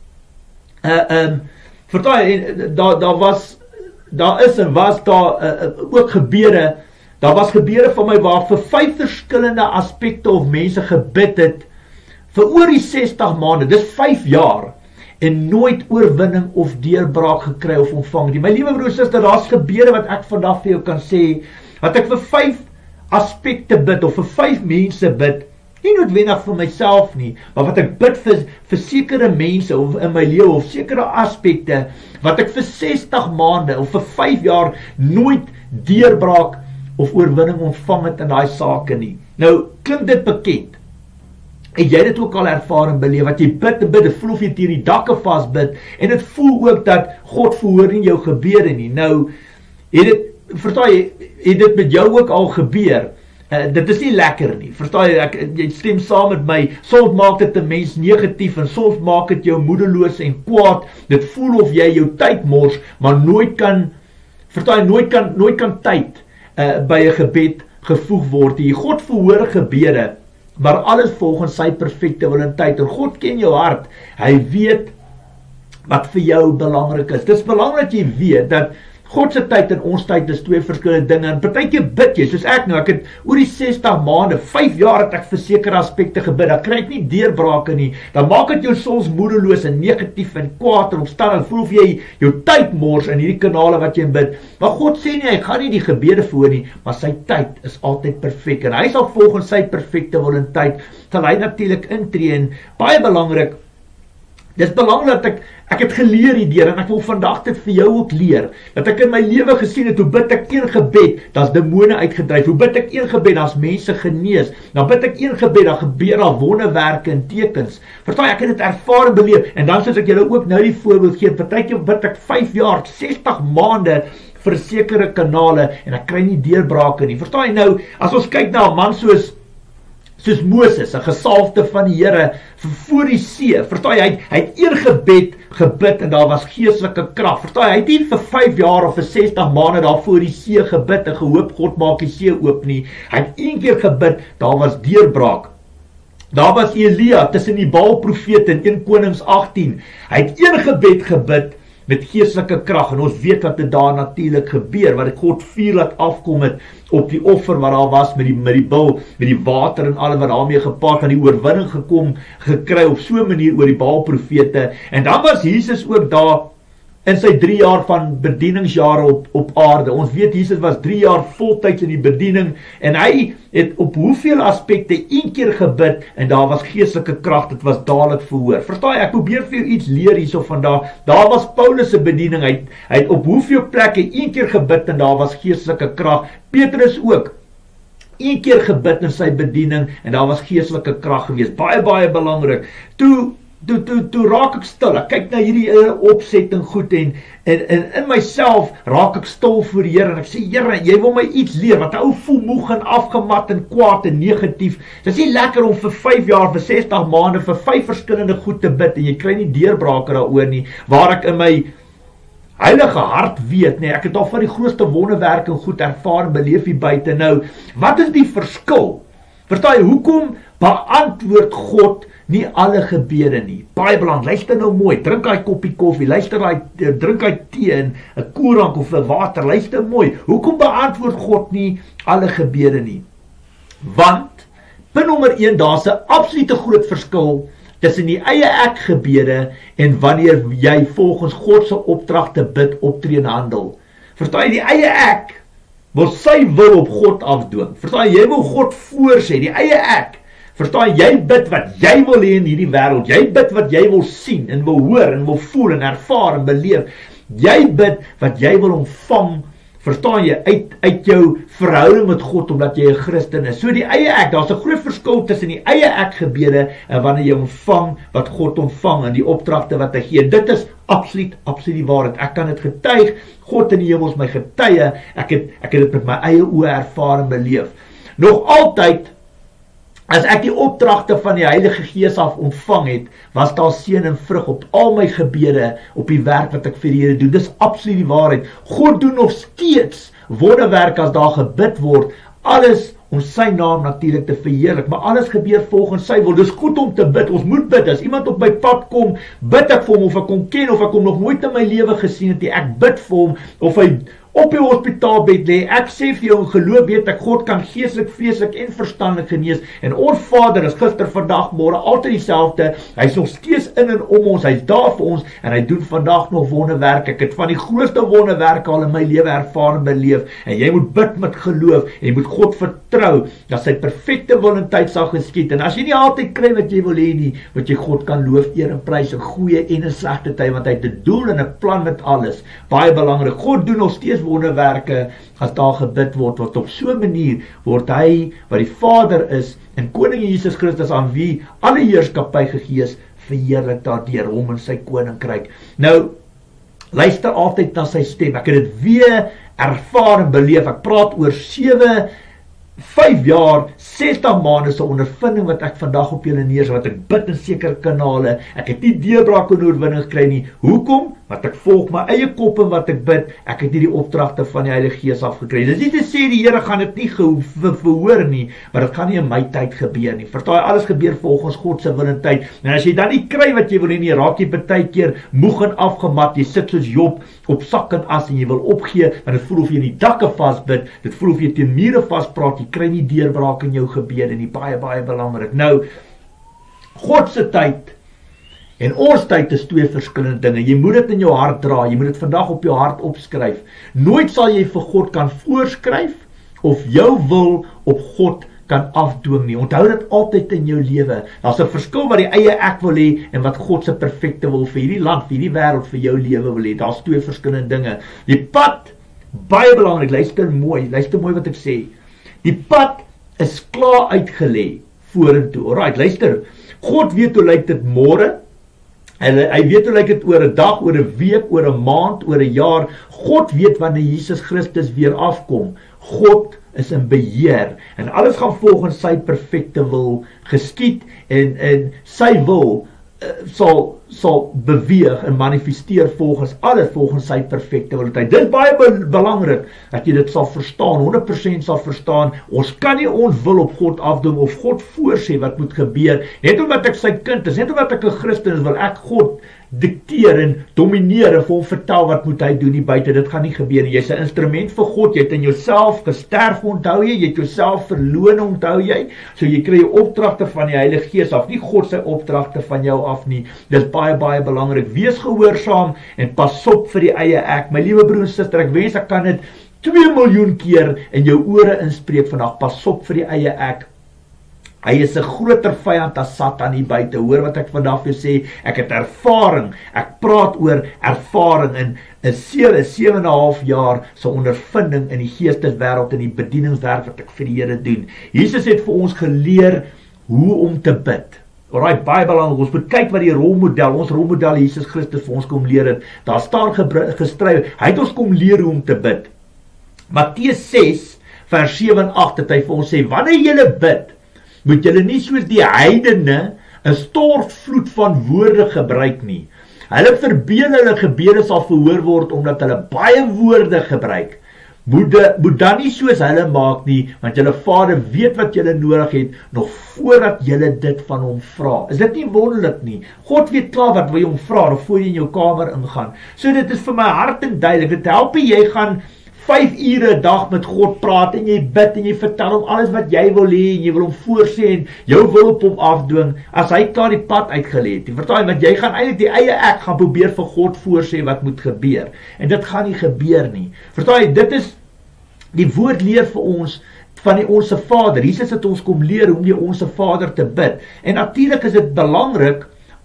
Speaker 1: ook gebede, daar was gebede van my waar vir 5 verskillende aspekte of mense gebid het, vir oor die 60 maande, dis 5 jaar, en nooit oorwinning of deurbraak gekry of ontvang nie. My liewe broer en suster, daar's gebede wat ek vandag vir jou kan sê, wat ek vir 5 aspekte bid, of vir 5 mense bid, nie noodwendig vir myself nie, maar wat ek bid vir sekere mense, of in my lewe, of sekere aspekte, wat ek vir 60 maande, of vir 5 jaar, nooit deurbraak of oorwinning ontvang het in daai sake nie. Nou, klink dit bekend? En jy dit ook al ervaar en beleef, wat jy bid en bid, dit voel of jy teen die dakke vast bid, en dit voel ook dat God verhoor nie jou gebede nie. Nou, verstaan jy, het dit met jou ook al gebeur? Dit is nie lekker nie, verstaan jy stem saam met my, soms maak dit 'n mens negatief, en soms maak dit jou moedeloos en kwaad, dit voel of jy jou tyd mors, maar nooit kan tyd by 'n gebed gevoeg word. Die God verhoor gebede, maar alles volgens sy perfekte wil en tyd, en God ken jou hart, hy weet wat vir jou belangrik is. Dit is belangrik dat jy weet, dat God se tyd en ons tyd is 2 verskillende dinge, en partykeer bid jy, soos ek nou, ek het oor die 60 maande, 5 jaar het ek vir sekere aspekte gebid, dan kry ek nie deurbrake nie, dan maak het jou soms moedeloos en negatief en kwaad en opstandig, voel of jy jou tyd mors in hierdie kanale wat jy bid, maar God sê nie, ek gaan nie die gebede voor nie, maar sy tyd is altyd perfek, en hy sal volgens sy perfekte wil en tyd, sal hy natuurlik intree, en baie belangrik, dis belangrik dat ek het geleer hierdeur, en ek wil vandag dit vir jou ook leer, dat ek in my lewe gesien het, hoe bid ek een gebed, dan is demone uitgedryf, hoe bid ek een gebed, dan is mense genees, dan bid ek een gebed, dan gebeur daar wonderwerke en tekens, verstaan, ek het dit ervaar en beleef, en dan soos ek julle ook nou die voorbeeld gee, partykeer bid ek 5 jaar, 60 maande, vir sekere kanale, en ek kry nie deurbrake nie, verstaan jy nou, as ons kyk na 'n man soos Moses, 'n gesalfde van die Here, voor die see, verstaan jy, hy het een gebed gebid, en daar was geestelike krag, verstaan jy, hy het nie vir 5 jaar of vir 60 maande daar voor die see gebid, en gehoop, God maak die see oop nie, hy het een keer gebid, daar was deurbraak, daar was Elia, tussen die Baal-profete in 1 Konings 18, hy het een gebed gebid, met geestelike krag, en ons weet wat dit daar natuurlik gebeur, wat God vuur laat afkom het, op die offer wat daar was, met die bil, met die water en alle wat daarmee gepaard, aan die oorwinning gekry, op so 'n manier oor die Baal-profete, en dan was Jesus ook daar, in sy 3 jaar van bedieningsjare op aarde, ons weet Jesus was 3 jaar voltyds in die bediening, en hy het op hoeveel aspekte een keer gebid, en daar was geestelike krag, dit was dadelik verhoor, verstaan jy, ek probeer vir jou iets leer hierso vandag, daar was Paulus se bediening, hy het op hoeveel plekke een keer gebid, en daar was geestelike krag, Petrus ook, een keer gebid in sy bediening, en daar was geestelike krag gewees, baie belangrik, toe raak ek stil, ek kyk na hierdie opsetting goed, en in myself raak ek stil voor die Here, en ek sê, Here, jy wil my iets leer, wat ou voel moeg en afgemat en kwaad en negatief, dit is nie lekker om vir 5 jaar, vir 60 maande, vir 5 verskillende goed te bid, en jy kry nie deurbrake daaroor nie, waar ek in my Heilige Hart weet, nee, ek het al van die grootste wonderwerke en goed ervaar en beleef hier buite. Nou, wat is die verskil? Verstaan jy, hoekom beantwoord God nie alle gebede nie? Baie belangrik, luister nou mooi, drink hy koppie koffie, drink hy tee en 'n koeldrank of 'n water, luister mooi. Hoekom beantwoord God nie alle gebede nie? Want, punt nommer 1, daar's 'n absolute groot verskil tussen die eie ek gebede en wanneer jy volgens God se opdragte bid, optree en handel. Verstaan jy, die eie ek wil sy wil op God afdwing. Verstaan jy wil God voorsê, die eie ek. Verstaan jy bid wat jy wil hê in hierdie wêreld. Jy bid wat jy wil sien en wil hoor en wil voel en ervaar en beleef. Jy bid wat jy wil ontvang. Verstaan jy, uit jou verhouding met God, omdat jy 'n Christen is. So die eie ek, daar's 'n groot verskil tussen die eie ek gebede en wanneer jy ontvang wat God ontvang en die opdragte wat hy gee. Dit is absoluut die waarheid. Ek kan dit getuig, God in die hemel is my getuie, ek het dit met my eie oë ervaar en beleef. Nog altyd, as ek die opdragte van die Heilige Gees af ontvang het, was daar seën en vrug op al my gebede, op die werk wat ek vir die Here doen. Dis absoluut die waarheid. God doen nog steeds wonderwerke as daar gebid word, alles om sy naam natuurlik te verheerlik, maar alles gebeur volgens sy wil. Dis goed om te bid, ons moet bid. As iemand op my pad kom, bid ek vir hom, of ek hom ken, of ek hom nog nooit in my lewe gesien het, ek bid vir hom, of hy op die hospitaalbed lê. Ek sê vir jou, in geloof weet ek, God kan geestelik, vleeslik en verstandelik genees. En ons Vader is gister, vandag, môre, altyd dieselfde. Hy's nog steeds in en om ons, hy's daar vir ons, en hy doen vandag nog wonderwerke. Ek het van die grootste wonderwerke al in my lewe ervaar en beleef. En jy moet bid met geloof, en jy moet God vertrou, dat sy perfekte wil en tyd sal geskied. En as jy nie altyd kry wat jy wil hê nie, wat jy God kan loof, eer en prys, 'n goeie en 'n slegte tyd, want hy het 'n doel en 'n plan met alles. Baie belangrik, God doen nog steeds wonderwerke as daar gebid word, want op so 'n manier word hy, wat die Vader is, en Koning Jesus Christus, aan wie alle heerskappy gegee is, verheerlik daardeur hom in sy koninkryk. Nou, luister altyd na sy stem. Ek het dit weer ervaar en beleef. Ek praat oor 5 jaar, 60 maande se ondervinding wat ek vandag op julle neersit, wat ek bid in sekere kanale. Ek het nie deurbraak en oorwinning gekry nie. Hoekom? Want ek volg my eie kop in wat ek bid. Ek het nie die opdragte van die Heilige Gees afgekry. Dis nie te sê die Here gaan dit nie verhoor nie, maar dit gaan nie in my tyd gebeur nie. Verstaan, alles gebeur volgens God se wil en tyd. En as jy dan nie kry wat jy wil hê nie, raak jy baie keer moeg en afgemat. Jy sit soos Job op sak en as en jy wil opgee, want dit voel of jy in die dakke vasbid. Dit voel of jy teen mure vaspraat. Jy kry nie deurbraak in jou gebede nie. Baie belangrik. Nou, God se tyd en ons tyd is 2 verskillende dinge. Jy moet dit in jou hart dra, jy moet dit vandag op jou hart opskryf. Nooit sal jy vir God kan voorskryf of jou wil op God kan afdwing nie. Onthou dit altyd in jou lewe. Daar's 'n verskil wat die eie ek wil hê en wat God se perfekte wil vir hierdie land, vir hierdie wêreld, vir jou lewe wil hê. Daar's 2 verskillende dinge. Die pad, baie belangrik, luister mooi wat ek sê. Die pad is klaar uitgelê vorentoe. Alright, luister. God weet hoe lyk dit môre. En hy weet hoe lyk dit oor 'n dag, oor 'n week, oor 'n maand, oor 'n jaar. God weet wanneer Jesus Christus weer afkom. God is in beheer en alles gaan volgens sy perfekte wil geskied en sy wil sal beweeg en manifesteer volgens sy perfekte wil. Dit is baie belangrik dat jy dit sal verstaan, 100% sal verstaan. Ons kan nie ons wil op God afdoen of God voorsê wat moet gebeur. Net omdat ek sy kind is, net omdat ek 'n Christen is, wil ek God dikteer en domineer en vir hom vertel wat moet hy doen nie buite. Dit gaan nie gebeur nie. Jy's 'n instrument vir God. Jy het in jouself gesterf, onthou jy? Jy het jouself verloon, onthou jy? So jy kry jou opdragte van die Heilige Gees af, nie God sy opdragte van jou af nie. Dis baie belangrik. Wees gehoorsaam en pas op vir die eie ek. My liewe broer en suster, ek wens ek kan dit 2 miljoen keer in jou ore inspreek vandag. Pas op vir die eie ek. Hy is 'n groter vyand as Satan hier buite. Hoor wat ek vandag vir sê, ek het ervaring. Ek praat oor ervaring in 7,5 jaar se ondervinding in die geesteswêreld en die bedieningswerk wat ek vir die Here doen. Jesus het vir ons geleer hoe om te bid. Alright, baie belangrik. Ons moet kyk wat die ons rolmodel Jesus Christus vir ons kom leer het. Daar staan geskryf, hy het ons kom leer hoe om te bid. Matteus 6 vers 7 en 8 het hy vir ons sê, wanneer julle bid, moet julle nie soos die heidene 'n stortvloed van woorde gebruik nie. Hulle verbeel hulle gebede sal verhoor word omdat hulle baie woorde gebruik. Moet dan nie soos hulle maak nie, want julle Vader weet wat julle nodig het, nog voordat julle dit van hom vra. Is dit nie wonderlik nie? God weet klaar wat wil jy hom vra, nog voor jy in jou kamer ingaan. So dit is vir my hart en duidelik, dit help jy gaan 5 ure 'n dag met God praat, en jy bid, en jy vertel hom alles wat jy wil hê, en jy wil hom voorsê, en jou wil op hom afdwing, as hy klaar die pad uitgelê het. Verstaan, want jy gaan eintlik die eie ek gaan probeer vir God voorsê wat moet gebeur, en dit gaan nie gebeur nie. Verstaan, dit is, die woord leer vir ons, van die Onse Vader. Jesus het ons kom leer hoe om die Onse Vader te bid, en natuurlijk is dit belangrik,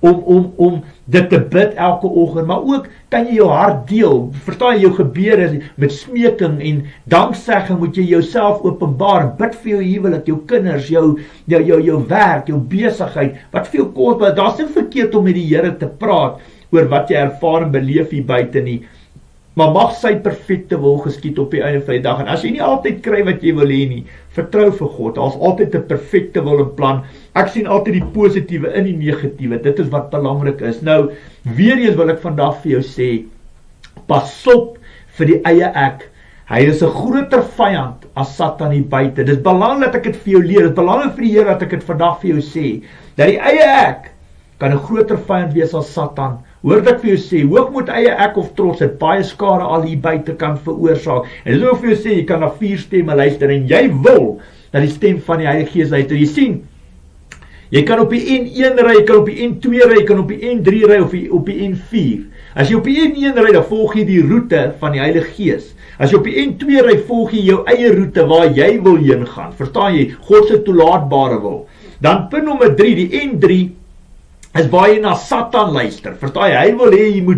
Speaker 1: om dit te bid elke oggend, maar ook kan jy jou hart deel, verstaan jy jou gebede met smeking en danksegging, moet jy jouself openbaar, bid vir jou huwelik, jou kinders, jou werk, jou besigheid, wat veel kosbaar, daar is nie verkeerd om met die Here te praat, oor wat jy ervaar en beleef hier buite nie, maar mag sy perfekte wil geskied op die einde van die dag, en as jy nie altyd kry wat jy wil hê nie, vertrou vir God, daar is altyd 'n perfekte wil en plan. Ek sien altyd die positiewe in die negatiewe, dit is wat belangrik is. Nou, weer eens wil ek vandag vir jou sê, pas op vir die eie ek, hy is 'n groter vyand as Satan hier buite. Dit is belangrik dat ek dit vir jou leer, dit is belangrik vir die Here dat ek dit vandag vir jou sê, dat die eie ek kan 'n groter vyand wees as Satan. Hoor ek vir jou sê, hoogmoed, eie ek of trots het baie skade al hier buite kan veroorsaak. En dis ook vir jou sê, jy kan na 4 stemme luister, en jy wil na die stem van die Heilige Gees luister. Jy sien, jy kan op die N1 ry, jy kan op die N2 ry, jy kan op die N3 ry, of op die N4. As jy op die N1 ry, dan volg jy die roete van die Heilige Gees. As jy op die N2 ry, volg jy jou eie roete waar jy wil heen gaan. Verstaan jy? God se toelaatbare wil. Dan punt nommer 3, die N3, is waar jy na Satan luister. Verstaan jy? Hy wil hê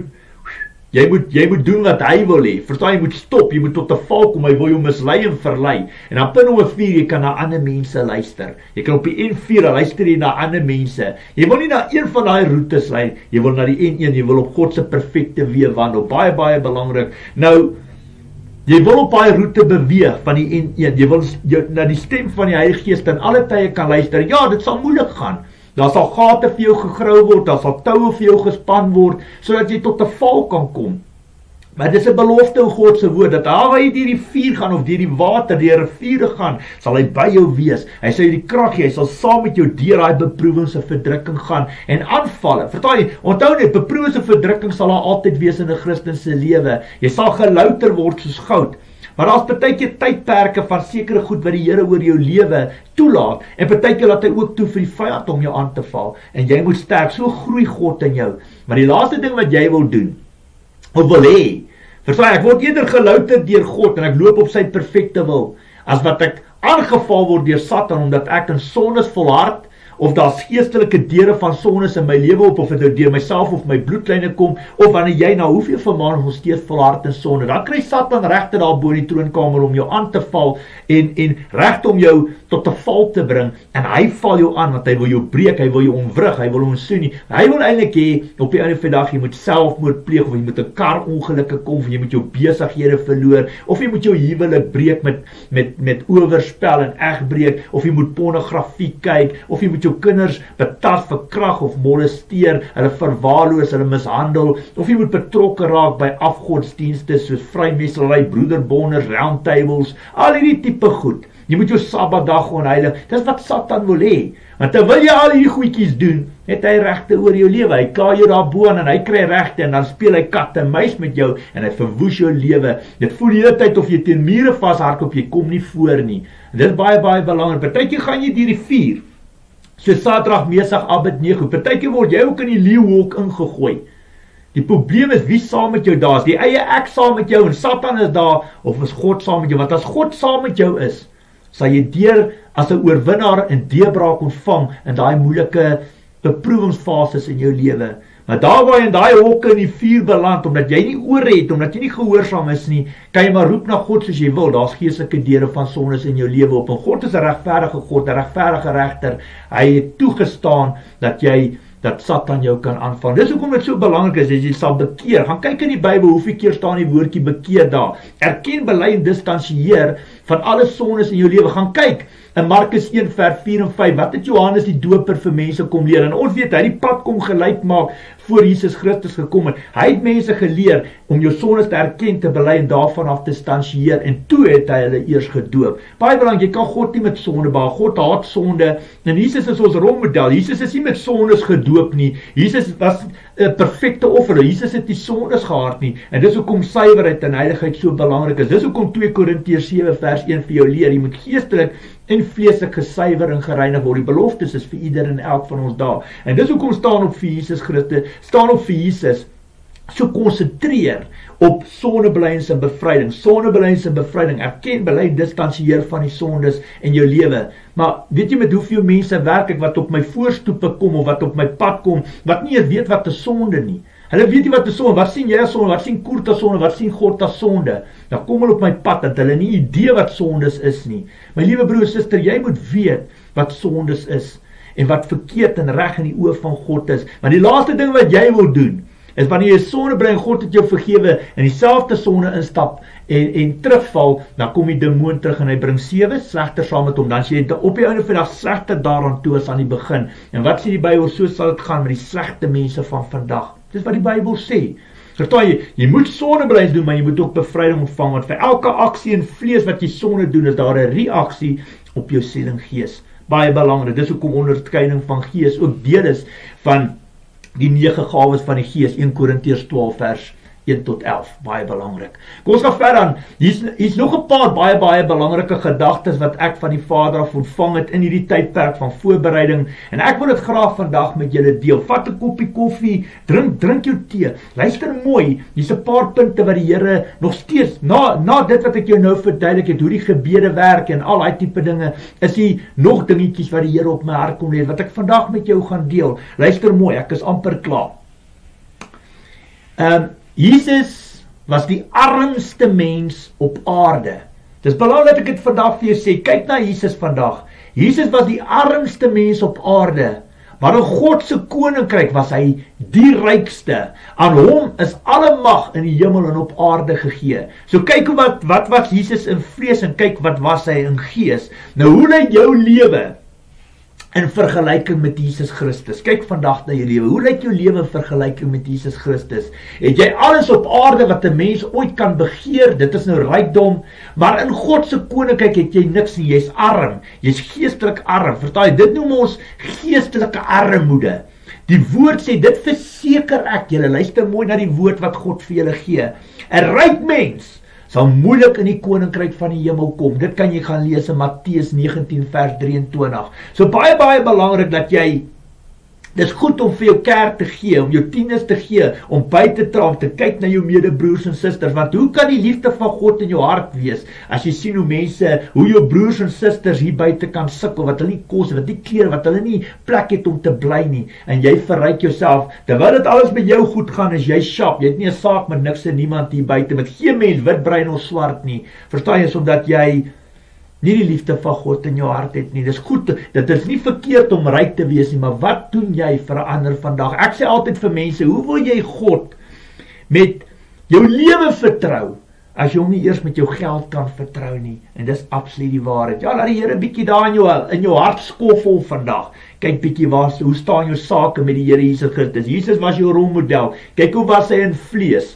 Speaker 1: jy moet doen wat hy wil hê. Verstaan jy? Moet stop, jy moet tot 'n val kom, hy wil jou mislei en verlei. En dan punt nommer 4, jy kan na ander mense luister. Jy kan op die N4 luister jy na ander mense. Jy wil nie na een van daai roetes lei, jy wil na die N1, jy wil op God se perfekte weë wandel. Baie belangrik. Nou, jy wil op daai roete beweeg van die N1. Jy wil na die stem van die Heilige Gees in alle tye kan luister. Ja, dit sal moeilik gaan. Daar sal gate vir jou gegrou word, daar sal toue vir jou gespan word, sodat jy tot 'n val kan kom. Maar dit is 'n belofte in God se woord, dat waar jy deur die vuur gaan, of deur die water, deur riviere gaan, sal hy by jou wees. Hy sal jou die krag gee, hy sal saam met jou deur daai beproewings en verdrukking gaan, en aanvalle. Verstaan jy? Onthou net, beproewings en verdrukking sal daar altyd wees in 'n Christen se lewe. Jy sal gelouter word soos goud. Maar daar is partykeer tydperke van sekere goed wat die Here oor jou lewe toelaat, en partykeer laat hy ook toe vir die vyand om jou aan te val, en jy moet sterk, so groei God in jou. Maar die laaste ding wat jy wil doen, of wil hê, verstaan, ek word eerder gelouter deur God, en ek loop op sy perfekte wil, as wat ek aangeval word deur Satan, omdat ek in sondes volhard, of daar's geestelike deure van sondes in my lewe op, of dit deur myself of my bloedlyne kom, of wanneer jy na hoeveel vermaning nog steeds volhard in sonde, dan kry Satan regte daar bo in die troonkamer om jou aan te val, en regte om jou tot 'n val te bring, en hy val jou aan, want hy wil jou breek, hy wil jou omwrig, hy wil jou ontsoen, hy wil eintlik hê, op die einde van die dag, jy moet selfmoord pleeg, of jy moet 'n kar ongelukke kom, of jy moet jou besighede verloor, of jy moet jou huwelik breek met oorspel en egbreek, of jy moet pornografie kyk, of jy moet jou kinders betast, verkrag of molesteer, hulle verwaarloos, hulle mishandel, of jy moet betrokke raak by afgodsdienste soos vrymesselry, broederbonders, roundtables, al hierdie tipe goed. Jy moet jou Sabbatdag onheilig. Dis wat Satan wil hê. Want terwyl jy al hierdie goedjies doen, het hy regte oor jou lewe. Hy klaar jou daarbo en hy kry regte, en dan speel hy kat en muis met jou, en hy verwoes jou lewe. Dit voel die hele tyd of jy teen mure vashardloop, jy kom nie voor nie. En dit is baie belangrik. Partykeer gaan jy deur die vuur, so Sadrag, Mesach, Abednego. Partykeer word jy ook in die leeuhok ingegooi. Die probleem is, wie saam met jou daar is? Die eie ek saam met jou, en Satan is daar, of is God saam met jou? Want as God saam met jou is, sal jy deur as 'n oorwinnaar en deurbraak ontvang in daai moeilike beproewingsfases in jou lewe. Maar daar waar jy in daai hokke in die vuur beland, omdat jy nie oor het, omdat jy nie gehoorsaam is nie, kan jy maar roep na God soos jy wil. Daar's geestelike deure van sondes in jou lewe op, en God is 'n regverdige God, 'n regverdige regter. Hy het toegestaan dat Satan jou kan aanval. Dis hoekom dit so belangrik is, as jy sal bekeer. Gaan kyk in die Bybel, hoeveel keer staan die woordjie bekeer daar. Erken, bely en distansieer van alle sondes in jou lewe. Gaan kyk, in Markus 1 vers 4 en 5, wat het Johannes die doper vir mense kom leer? En ons weet, hy die pad kom gelyk maak voor Jesus Christus gekom het. Hy het mense geleer om jou sondes te erken, te bely en daarvan af te distansieer, en toe het hy hulle eers gedoop. Baie belangrik, jy kan God nie met sonde behaag. God haat sonde, en Jesus is ons rolmodel. Jesus is nie met sondes gedoop nie. Jesus was 'n perfekte offer. Jesus het die sondes gehaat nie, en dis hoekom suiwerheid en heiligheid so belangrik is. Dis hoekom 2 Korintiërs 7 vers 1 vir jou leer, jy moet geestelik en vleeslik gesuiwer en gereinig word. Die beloftes is vir ieder en elk van ons daar. En dis hoekom staan op vir Jesus Christus, staan op vir Jesus, so konsentreer op sondebelydenis en bevryding. Sondebelydenis en bevryding, erken, bely, distansieer van die sondes in jou lewe. Maar weet jy met hoeveel mense werk ek wat op my voorstoepe kom, of wat op my pad kom, wat nie weet wat 'n sonde nie. Hulle weet nie wat 'n sonde, wat sien jy as sonde, wat sien Koert as sonde, wat sien God as sonde. Dan kom hulle op my pad, dat hulle nie idee wat sondes is nie. My liewe broer en suster, jy moet weet wat sondes is, en wat verkeerd en reg in die oë van God is. Want die laaste ding wat jy wil doen, is wanneer jy sonde bring, God het jou vergewe, en dieselfde sonde instap, en terugval, dan kom die demoon terug, en hy bring 7 slegter saam met hom, dan sê jy op die einde van die dag slegter daaraan toe as aan die begin. En wat sê die Bybel, so sal het gaan met die slegte mense van vandag. Dis wat die Bybel sê. Verstaan jy moet sondebelydenis doen, maar jy moet ook bevryding ontvang, want vir elke aksie en vlees wat jy sonde doen, is daar 'n reaksie op jou siel en gees. Baie belangrik, dis hoekom onderskeiding van gees ook deel is van die 9 gawes van die gees, 1 Korintiërs 12 vers 1 tot 11, baie belangrik. Kom ons gaan verder aan, hier's nog 'n paar baie belangrike gedagtes wat ek van die Vader af ontvang het in hierdie tydperk van voorbereiding, en ek wil dit graag vandag met julle deel. Vat 'n koppie koffie, drink jou tee, luister mooi, hier's 'n paar punte wat die Here nog steeds, na dit wat ek jou nou verduidelik het, hoe die gebede werk en al daai tipe dinge, is hier nog dingetjies wat die Here op my hart kom leer, wat ek vandag met jou gaan deel. Luister mooi, ek is amper klaar. Jesus was die armste mens op aarde. Dis belangrik dat ek dit vandag vir jou sê, kyk na Jesus vandag. Jesus was die armste mens op aarde, maar in God se koninkryk was hy die rykste. Aan hom is alle mag in die hemel en op aarde gegee. So kyk wat was Jesus in vlees, en kyk wat was hy in gees. Nou hoe lyk jou lewe in vergelyking met Jesus Christus? Kyk vandag na jou lewe. Hoe lyk jou lewe in vergelyking met Jesus Christus? Het jy alles op aarde wat 'n mens ooit kan begeer? Dit is nou rykdom, maar in God se koninkryk het jy niks nie. Jy's arm. Jy's geestelik arm. Verstaan jy? Dit noem ons geestelike armoede. Die woord sê, dit verseker ek julle, luister mooi na die woord wat God vir julle gee. 'n Ryk mens sal moeilik in die koninkryk van die hemel kom. Dit kan jy gaan lees in Matteus 19 vers 23. So baie belangrik dat jy, dis goed om vir jou kerk te gee, om jou tiendes te gee, om by te dra, om te kyk na jou medebroers en susters, want hoe kan die liefde van God in jou hart wees, as jy sien hoe jou broers en susters hier buite kan sukkel, wat hulle nie kos, wat nie klere, wat hulle nie plek het om te bly nie, en jy verryk jouself, terwyl dit alles met jou goed gaan, is jy sharp, jy het nie 'n saak met niks en niemand hier buite, met geen mens, wit, bruin of swart nie, verstaan jy, omdat jy nie die liefde van God in jou hart het nie. Dis goed, dit is nie verkeerd om ryk te wees nie, maar wat doen jy vir 'n ander vandag? Ek sê altyd vir mense, hoe wil jy God met jou lewe vertrou, as jy hom nie eers met jou geld kan vertrou nie? En dis absoluut die waarheid. Ja, laat die Here bietjie daar in jou hart skoffel vandag. Kyk bietjie hoe staan jou sake met die Here Jesus Christus? Jesus was jou rolmodel. Kyk hoe was hy in vlees.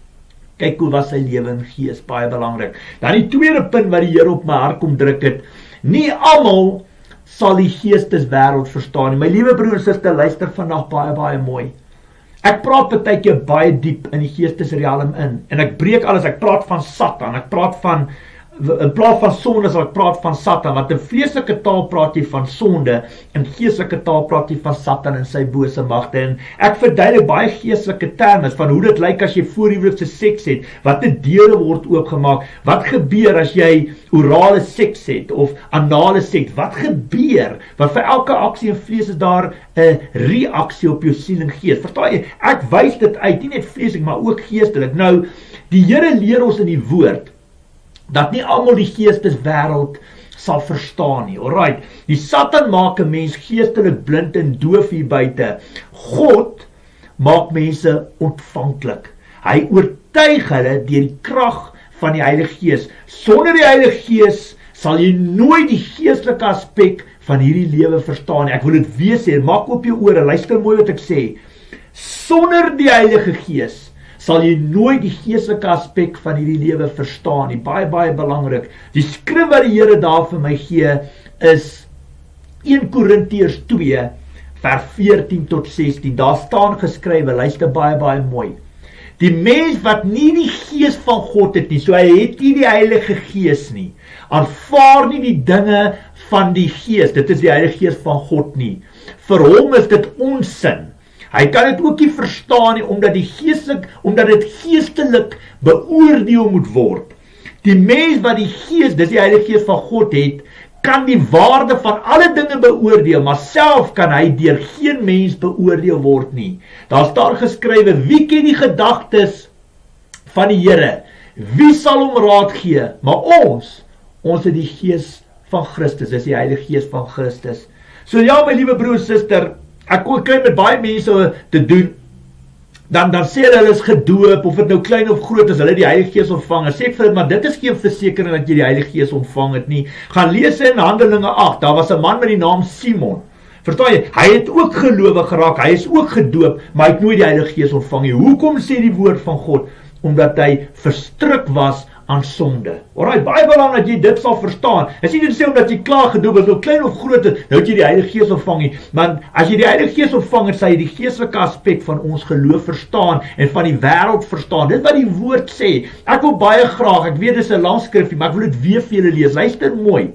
Speaker 1: Kyk hoe was sy lewe in gees, baie belangrik. Dan die tweede punt wat die Here op my hart kom druk het, nie almal sal die geesteswêreld verstaan nie. My liewe broer en suster, luister vandag baie mooi. Ek praat partykeer baie diep in die geestesrealm in, en ek breek alles, ek praat van Satan, ek praat van, in plaas van sonde sal ek praat van Satan, want in vleeslike taal praat jy van sonde, en geestelike taal praat jy van Satan en sy bose magte, en ek verduidelik baie geestelike terme, van hoe dit lyk as jy voorhuwelikse seks het, wat die deure word oopgemaak, wat gebeur as jy orale seks het, of anale seks, wat gebeur, want vir elke aksie en vlees is daar 'n reaksie op jou siel en gees, verstaan jy, ek wys dit uit, nie net vleeslik, maar ook geestelik. Nou, die Here leer ons in die woord, dat nie almal die geesteswêreld sal verstaan nie, alright, die Satan maak 'n mens geestelik blind en doof hier buite, God maak mense ontvanklik, hy oortuig hulle deur die krag van die Heilige Gees, sonder die Heilige Gees sal jy nooit die geestelike aspek van hierdie lewe verstaan nie. Ek wil dit weer sê, maak op jou ore, luister mooi wat ek sê. Sonder die Heilige Gees sal jy nooit die geestelike aspek van hierdie lewe verstaan nie. Baie, baie belangrik. Die skrif wat die Here daar vir my gee is 1 Korintiërs 2 vers 14 tot 16. Daar staan geskrywe, luister baie, baie mooi. Die mens wat nie die Gees van God het nie, so hy het nie die Heilige Gees nie, aanvaar nie die dinge van die Gees, dit is die Heilige Gees van God nie. Vir hom is dit onsin. Hy kan dit ook nie verstaan nie, omdat dit geestelik beoordeel moet word. Die mens wat die Gees, dis die Heilige Gees van God het, kan die waarde van alle dinge beoordeel, maar self kan hy deur geen mens beoordeel word nie. Daar staan geskrywe, wie ken die gedagtes van die Here? Wie sal hom raad gee? Maar ons het die Gees van Christus, dis die Heilige Gees van Christus. So ja, my liewe broer en suster, ek kry met baie mense te doen, dan sê hulle is gedoop, of het nou klein of groot is, hulle die Heilige Gees ontvang, en sê ek vir hulle, maar dit is geen versekering dat jy die Heilige Gees ontvang het nie. Gaan lees in Handelinge 8, daar was 'n man met die naam Simon, verstaan jy, hy het ook gelowig geraak, hy is ook gedoop, maar hy het nooit die Heilige Gees ontvang nie. Hoekom sê die woord van God? Omdat hy verstrik was aan sonde. Alright, baie belangrik dat jy dit sal verstaan. Is nie dit sê omdat jy klaar gedoop is, of klein of groot is, nou het jy die Heilige Gees ontvang nie. Maar as jy die Heilige Gees ontvang het, sal jy die geestelike aspek van ons geloof verstaan en van die wêreld verstaan. Dit wat die woord sê. Ek wil baie graag, ek weet dis 'n lang skrifgie, maar ek wil dit weer vir julle lees. Luister mooi.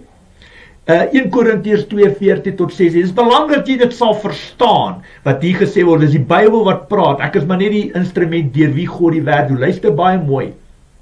Speaker 1: 1 Korintiërs 2, 14 tot 16. Dit is belangrik dat jy dit sal verstaan, wat hier gesê word. Dis die Bybel wat praat. Ek is maar net die instrument deur wie God die werk doen. Luister baie mooi.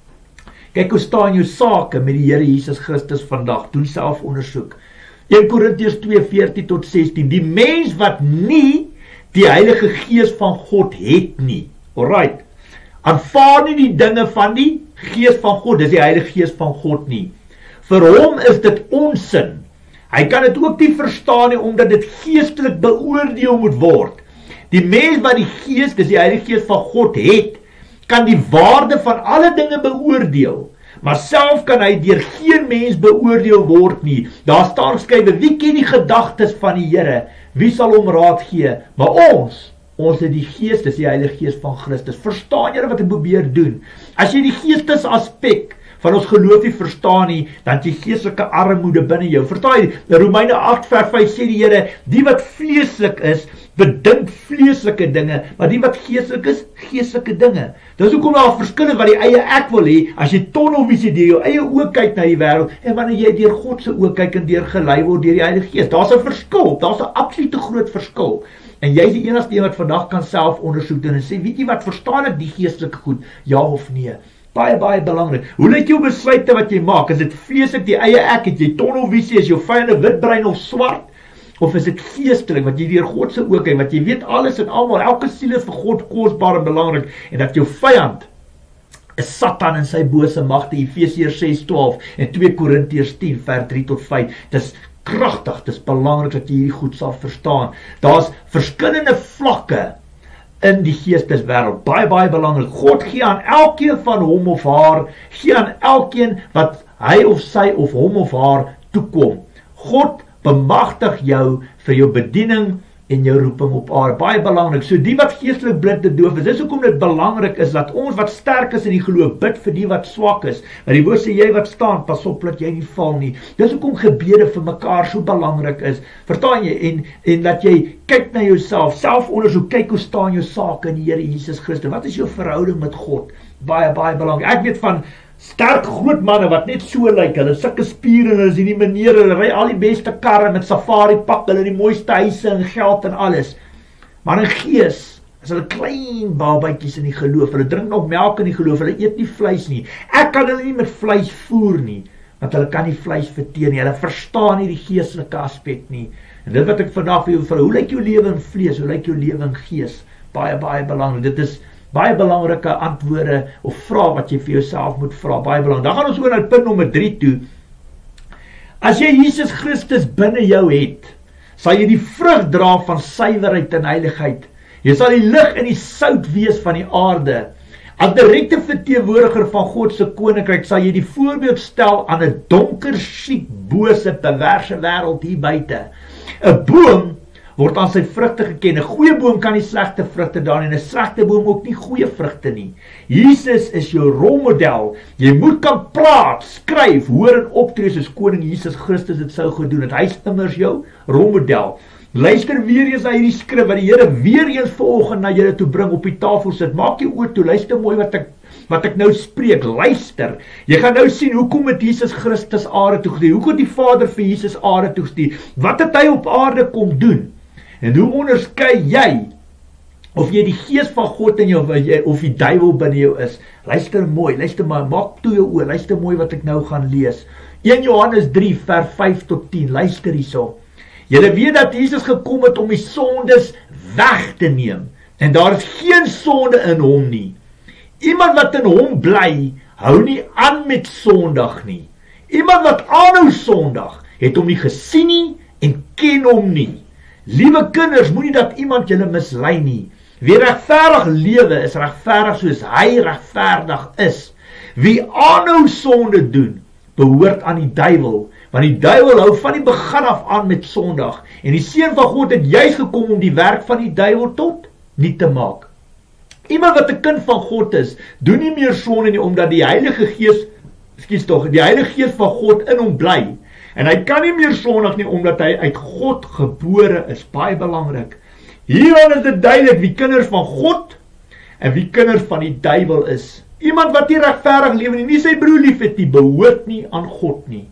Speaker 1: Kyk hoe staan jou sake met die Here Jesus Christus vandag. Doen self ondersoek. 1 Korintiërs 2, 14 tot 16. Die mens wat nie die Heilige Gees van God het nie. Alright. Aanvaar nie die dinge van die Gees van God. Dis die Heilige Gees van God nie. Vir hom is dit onsin. Hy kan dit ook nie verstaan nie, omdat dit geestelik beoordeel moet word. Die mens wat die Gees, dis die Heilige Gees van God het, kan die waarde van alle dinge beoordeel, maar self kan hy deur geen mens beoordeel word nie. Daar staan geskrywe, wie ken die gedagtes van die Here? Wie sal hom raad gee? Maar ons het die Gees, dis die Heilige Gees van Christus. Verstaan julle wat ek probeer doen? As jy die geestesaspek van ons geloof nie verstaan nie, dan het jy geestelike armoede binne jou. Verstaan jy? Romeine 8 vers 5 sê die Here, die wat vleeslik is, bedink vleeslike dinge, maar die wat geestelik is, geestelike dinge. Dis hoekom daar verskil is wat die eie ek wil hê, as jy tunnelvisie deur jou eie oë kyk na die wêreld, en wanneer jy deur God se oë kyk en deur gelei word deur die Heilige Gees. Daar's 'n verskil, daar's 'n absolute groot verskil. En jy is die enigste een wat vandag kan self ondersoek doen en sê, weet jy wat, verstaan ek die geestelike goed? Ja of nee? Baie, baie belangrik. Hoe lyk jou besluite wat jy maak? Is dit vleeslik die eie ek? Het jy tunnelvisie? Is jou vyande witbrein of swart? Of is dit geestelik, wat jy deur God se oë kyk, wat jy weet alles en almal, elke siel is vir God kosbaar en belangrik, en dat jou vyand is Satan en sy bose magte, Efesiërs 6:12 en 2 Korintiërs 10 vers 3 tot 5. Dis kragtig, dis belangrik dat jy hierdie goed sal verstaan. Daar's verskillende vlakke in die geesteswêreld, baie, baie belangrik. God gee aan elkeen van hom of haar, gee aan elkeen wat hy of sy of hom of haar toekom. God bemagtig jou vir jou bediening en jou roeping op aarde. Baie belangrik. So die wat geestelik blind en doof is, dis hoekom dit belangrik is dat ons wat sterk is in die geloof bid vir die wat swak is. Maar die woord sê jy wat staan, pas op dat jy nie val nie. Dis hoekom gebede vir mekaar so belangrik is. Verstaan jy? En dat jy kyk na jouself, selfondersoek, kyk hoe staan jou sake in die Here Jesus Christus. Wat is jou verhouding met God? Baie, baie belangrik. Ek weet van sterk groot manne wat net so lyk, hulle sulke spiere, hulle is die maniere, hulle ry al die beste karre met safari pak, hulle die mooiste huise en geld en alles. Maar in gees is hulle klein babatjies in die geloof. Hulle drink nog melk in die geloof, hulle eet nie vleis nie. Ek kan hulle nie met vleis voer nie, want hulle kan nie vleis verteer nie. Hulle verstaan nie die geestelike aspek nie. En dit wat ek vandag vir jou vra, hoe lyk jou lewe in vlees? Hoe lyk jou lewe in gees? Baie, baie belangrik. Dit is baie belangrike antwoorde of vrae wat jy vir jouself moet vra. Baie belangrik. Dan gaan ons oor na punt nommer 3 toe. As jy Jesus Christus binne jou het, sal jy die vrug dra van suiwerheid en heiligheid. Jy sal die lig en die sout wees van die aarde. As direkte verteenwoordiger van God se koninkryk sal jy die voorbeeld stel aan 'n donker, siek, bose, perverse wêreld hier buite. 'n Boom word aan sy vrugte geken. 'n Goeie boom kan nie slegte vrugte dra nie, en 'n slegte boom ook nie goeie vrugte nie. Jesus is jou rolmodel. Jy moet kan praat, skryf, hoor en optree soos koning Jesus Christus dit sou gedoen het. Hy is immers jou rolmodel. Luister weer eens na hierdie skrif wat die Here weer eens vanoggend na julle toe bring op die tafel sit. Maak jou oor toe, luister mooi wat ek nou spreek. Luister. Jy gaan nou sien hoekom het Jesus Christus aarde toe gestuur. Hoekom het die Vader vir Jesus aarde toe gestuur? Wat het hy op aarde kom doen? En hoe onderskei jy of jy die gees van God in jou of die duiwel binne jou is? Luister mooi, luister maar, maak toe jou oor, luister mooi wat ek nou gaan lees. 1 Johannes 3 vers 5 tot 10, luister hierso. Julle weet dat Jesus gekom het om die sondes weg te neem, en daar is geen sonde in hom nie. Iemand wat in hom bly, hou nie aan met sondig nie. Iemand wat aanhou sondig, het hom nie gesien nie en ken hom nie. Liewe kinders, moenie dat iemand julle mislei nie. Wie regverdig lewe is regverdig soos hy regverdig is. Wie aanhou sonde doen, behoort aan die duiwel, want die duiwel hou van die begin af aan met sondag, en die Seun van God het juis gekom om die werk van die duiwel tot niet te maak. Iemand wat 'n kind van God is, doen nie meer sonde nie, omdat die Heilige Gees, die Heilige Gees van God in hom bly, en hy kan nie meer sondig nie, omdat hy uit God gebore is. Baie belangrik. Hierin is dit duidelik wie kinders van God en wie kinders van die duiwel is. Iemand wat nie regverdig lewe nie sy broer lief het nie, behoort nie aan God nie.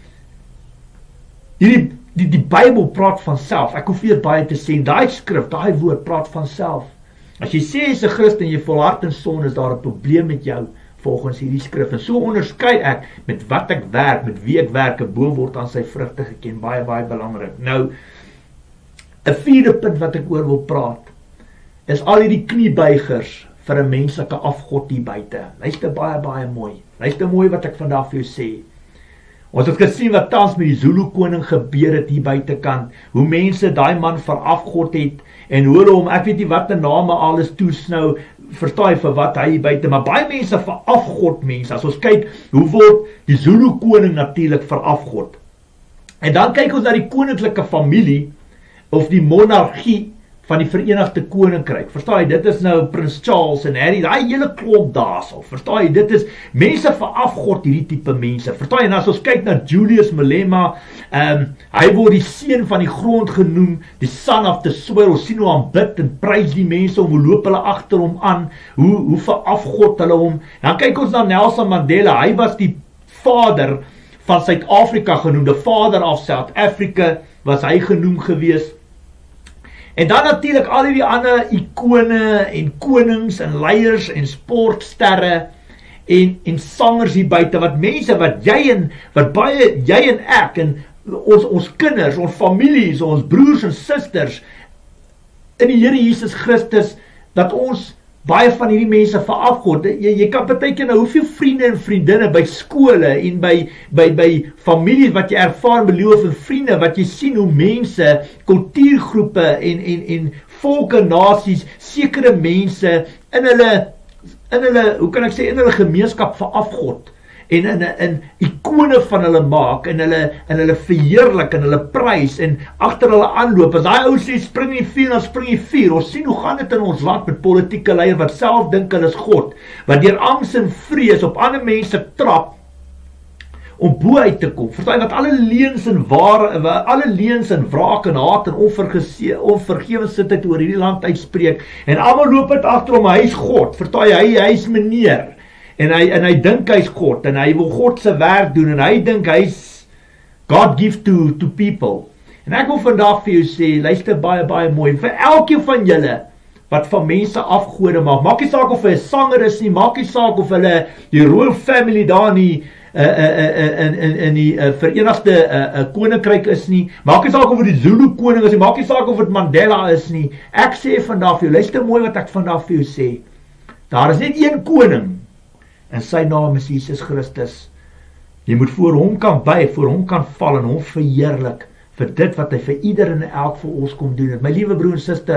Speaker 1: Die Bybel praat van self. Ek hoef nie baie te sê, daai skrif, daai woord praat van self. As jy sê jy's 'n Christen en jy volhard in sonde, is daar 'n probleem met jou volgens hierdie skrif. En so onderskei ek met wat ek werk, met wie ek werk. 'n Boom word aan sy vrugte geken. Baie, baie belangrik. Nou, 'n vierde punt wat ek oor wil praat, is al hierdie kniebuigers vir 'n menslike afgod hier buite. Luister baie, baie mooi. Luister mooi wat ek vandag vir jou sê. Ons het gesien wat tans met die Zulu koning gebeur het hier buitekant, hoe mense daai man verafgod het, en hoe hulle hom, ek weet nie wat die name alles toesnou, verstaan vir wat hy hier buite, maar baie mense verafgod mense. As ons kyk, hoe word die Zulu koning natuurlik verafgod. En dan kyk ons na die koninklike familie, of die monargie van die Verenigde Koninkryk. Verstaan jy, dit is nou Prins Charles en Harry, daai hele klomp daarso. Verstaan jy, dit is mense verafgod, hierdie tipe mense. Verstaan jy, en as ons kyk na Julius Malema, hy word die seun van die grond genoem, die son of the soil. Ons sien hoe aanbid en prys die mense om, hoe loop hulle agter hom aan, hoe verafgod hulle hom. Dan kyk ons na Nelson Mandela, hy was die vader van Suid-Afrika genoem, the father of South Africa was hy genoem gewees. En dan natuurlik al die ander ikone en konings en leiers en sportsterre en sangers hier buite, wat mense wat jy en ek en ons kinders, ons families, ons broers en susters in die Here Jesus Christus, dat ons baie van hierdie mense verafgod. Jy kan partykeer nou hoeveel vriende en vriendinne by skole en by families wat jy ervaar, beloof en vriende, wat jy sien hoe mense, kultuurgroepe en volke, nasies, sekere mense in hulle, hoe kan ek sê, in hulle gemeenskap verafgod, en ikone van hulle maak, en hulle verheerlik, en hulle prys, en agter hulle aanloop. As daai ou sê, spring jy 4, dan spring jy 4. Ons sien hoe gaan dit in ons land met politieke leiers, wat self dink hulle is God, wat deur angs en vrees op ander mense trap, om bo uit te kom. Verstaan jy, wat alle leuns en wraak en haat en onvergewensitheid oor hierdie land uitspreek, en almal loop dit agter hom, hy is God. Verstaan jy, hy is meneer, en hy dink hy is God, en hy wil God se werk doen, en hy dink hy is God give to people. En ek wil vandag vir jou sê, luister baie, baie mooi, vir elkeen van julle, wat van mense afgode maak nie saak of hy 'n sanger is nie, maak nie saak of hulle die royal family daar nie, in die Verenigde Koninkryk is nie, maak nie saak of dit die Zulu koning is nie, maak nie saak of dit Mandela is nie. Ek sê vandag vir jou, luister mooi wat ek vandag vir jou sê, daar is net een koning, en sy naam is Jesus Christus. Jy moet voor hom kan buig, voor hom kan val, en hom verheerlik, vir dit wat hy vir ieder en elk vir ons kom doen. My liewe broer en suster,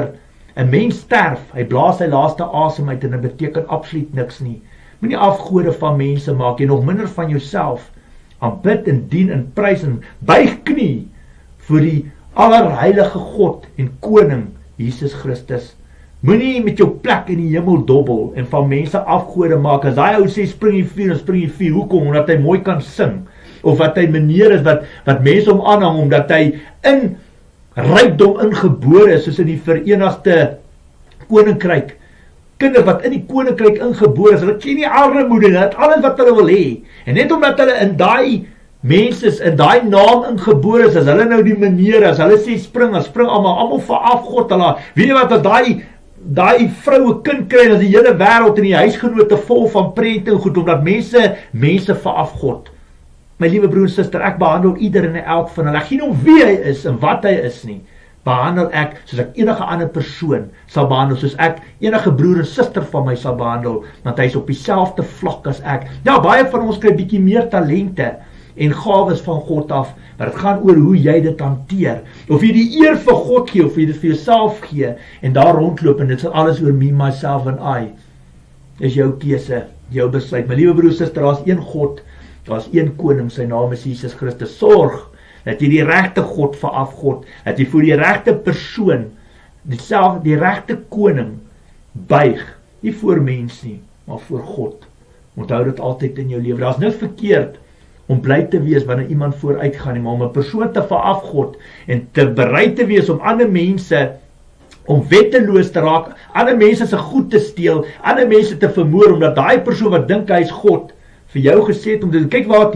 Speaker 1: 'n mens sterf, hy blaas sy laaste asem uit en dit beteken absoluut niks nie. Moenie afgode van mense maak, jy nog minder van jouself. Aanbid en dien en prys en buig knie vir die allerheilige God en koning Jesus Christus. Moenie met jou plek in die hemel dobbel en van mense afgode maak. As hy ou sê spring jy 4, dan spring jy 4. Hoekom? Omdat hy mooi kan sing. Of wat hy meneer is wat mense om aanhang, omdat hy in rykdom ingebore is, soos in die Verenigde Koninkryk. Kinders wat in die koninkryk ingebore is, hulle ken nie armoede, hulle het alles wat hulle wil hê. En net omdat hulle in daai mense in daai naam ingebore is, as hulle nou die meneer, as hulle sê spring, dan spring almal veraf God hulle. Weet jy wat, as daai vroue kind kry, as die hele wêreld in die huisgenote vol van prente en goed, omdat mense veraf God. My liewe broer en suster, ek behandel ieder en elk van hulle, ek gee nie om wie hy is en wat hy is nie, behandel ek soos ek enige ander persoon sal behandel, soos ek enige broer en suster van my sal behandel, want hy is op dieselfde vlak as ek. Ja, baie van ons kry bietjie meer talente en gawes van God af, maar het gaan oor hoe jy dit hanteer, of jy die eer vir God gee, of jy dit vir jouself gee, en daar rondloop, en dit is alles oor me, myself and I. Is jou keuse, jou besluit. My liewe broer en suster, daar is een God, daar is een koning, sy naam is Jesus Christus. Sorg dat jy die regte God veraf God, dat jy voor die regte persoon, die regte koning buig, nie voor mens nie, maar voor God. Onthou dit altyd in jou lewe. Daar is niks verkeerd om bly te wees wanneer iemand vooruit gaan nie, maar om 'n persoon te veraf God en te bereid te wees om ander mense om wetteloos te raak, ander mense se goed te steel, ander mense te vermoor, omdat daai persoon wat dink hy is God, vir jou gesê het om te kyk waar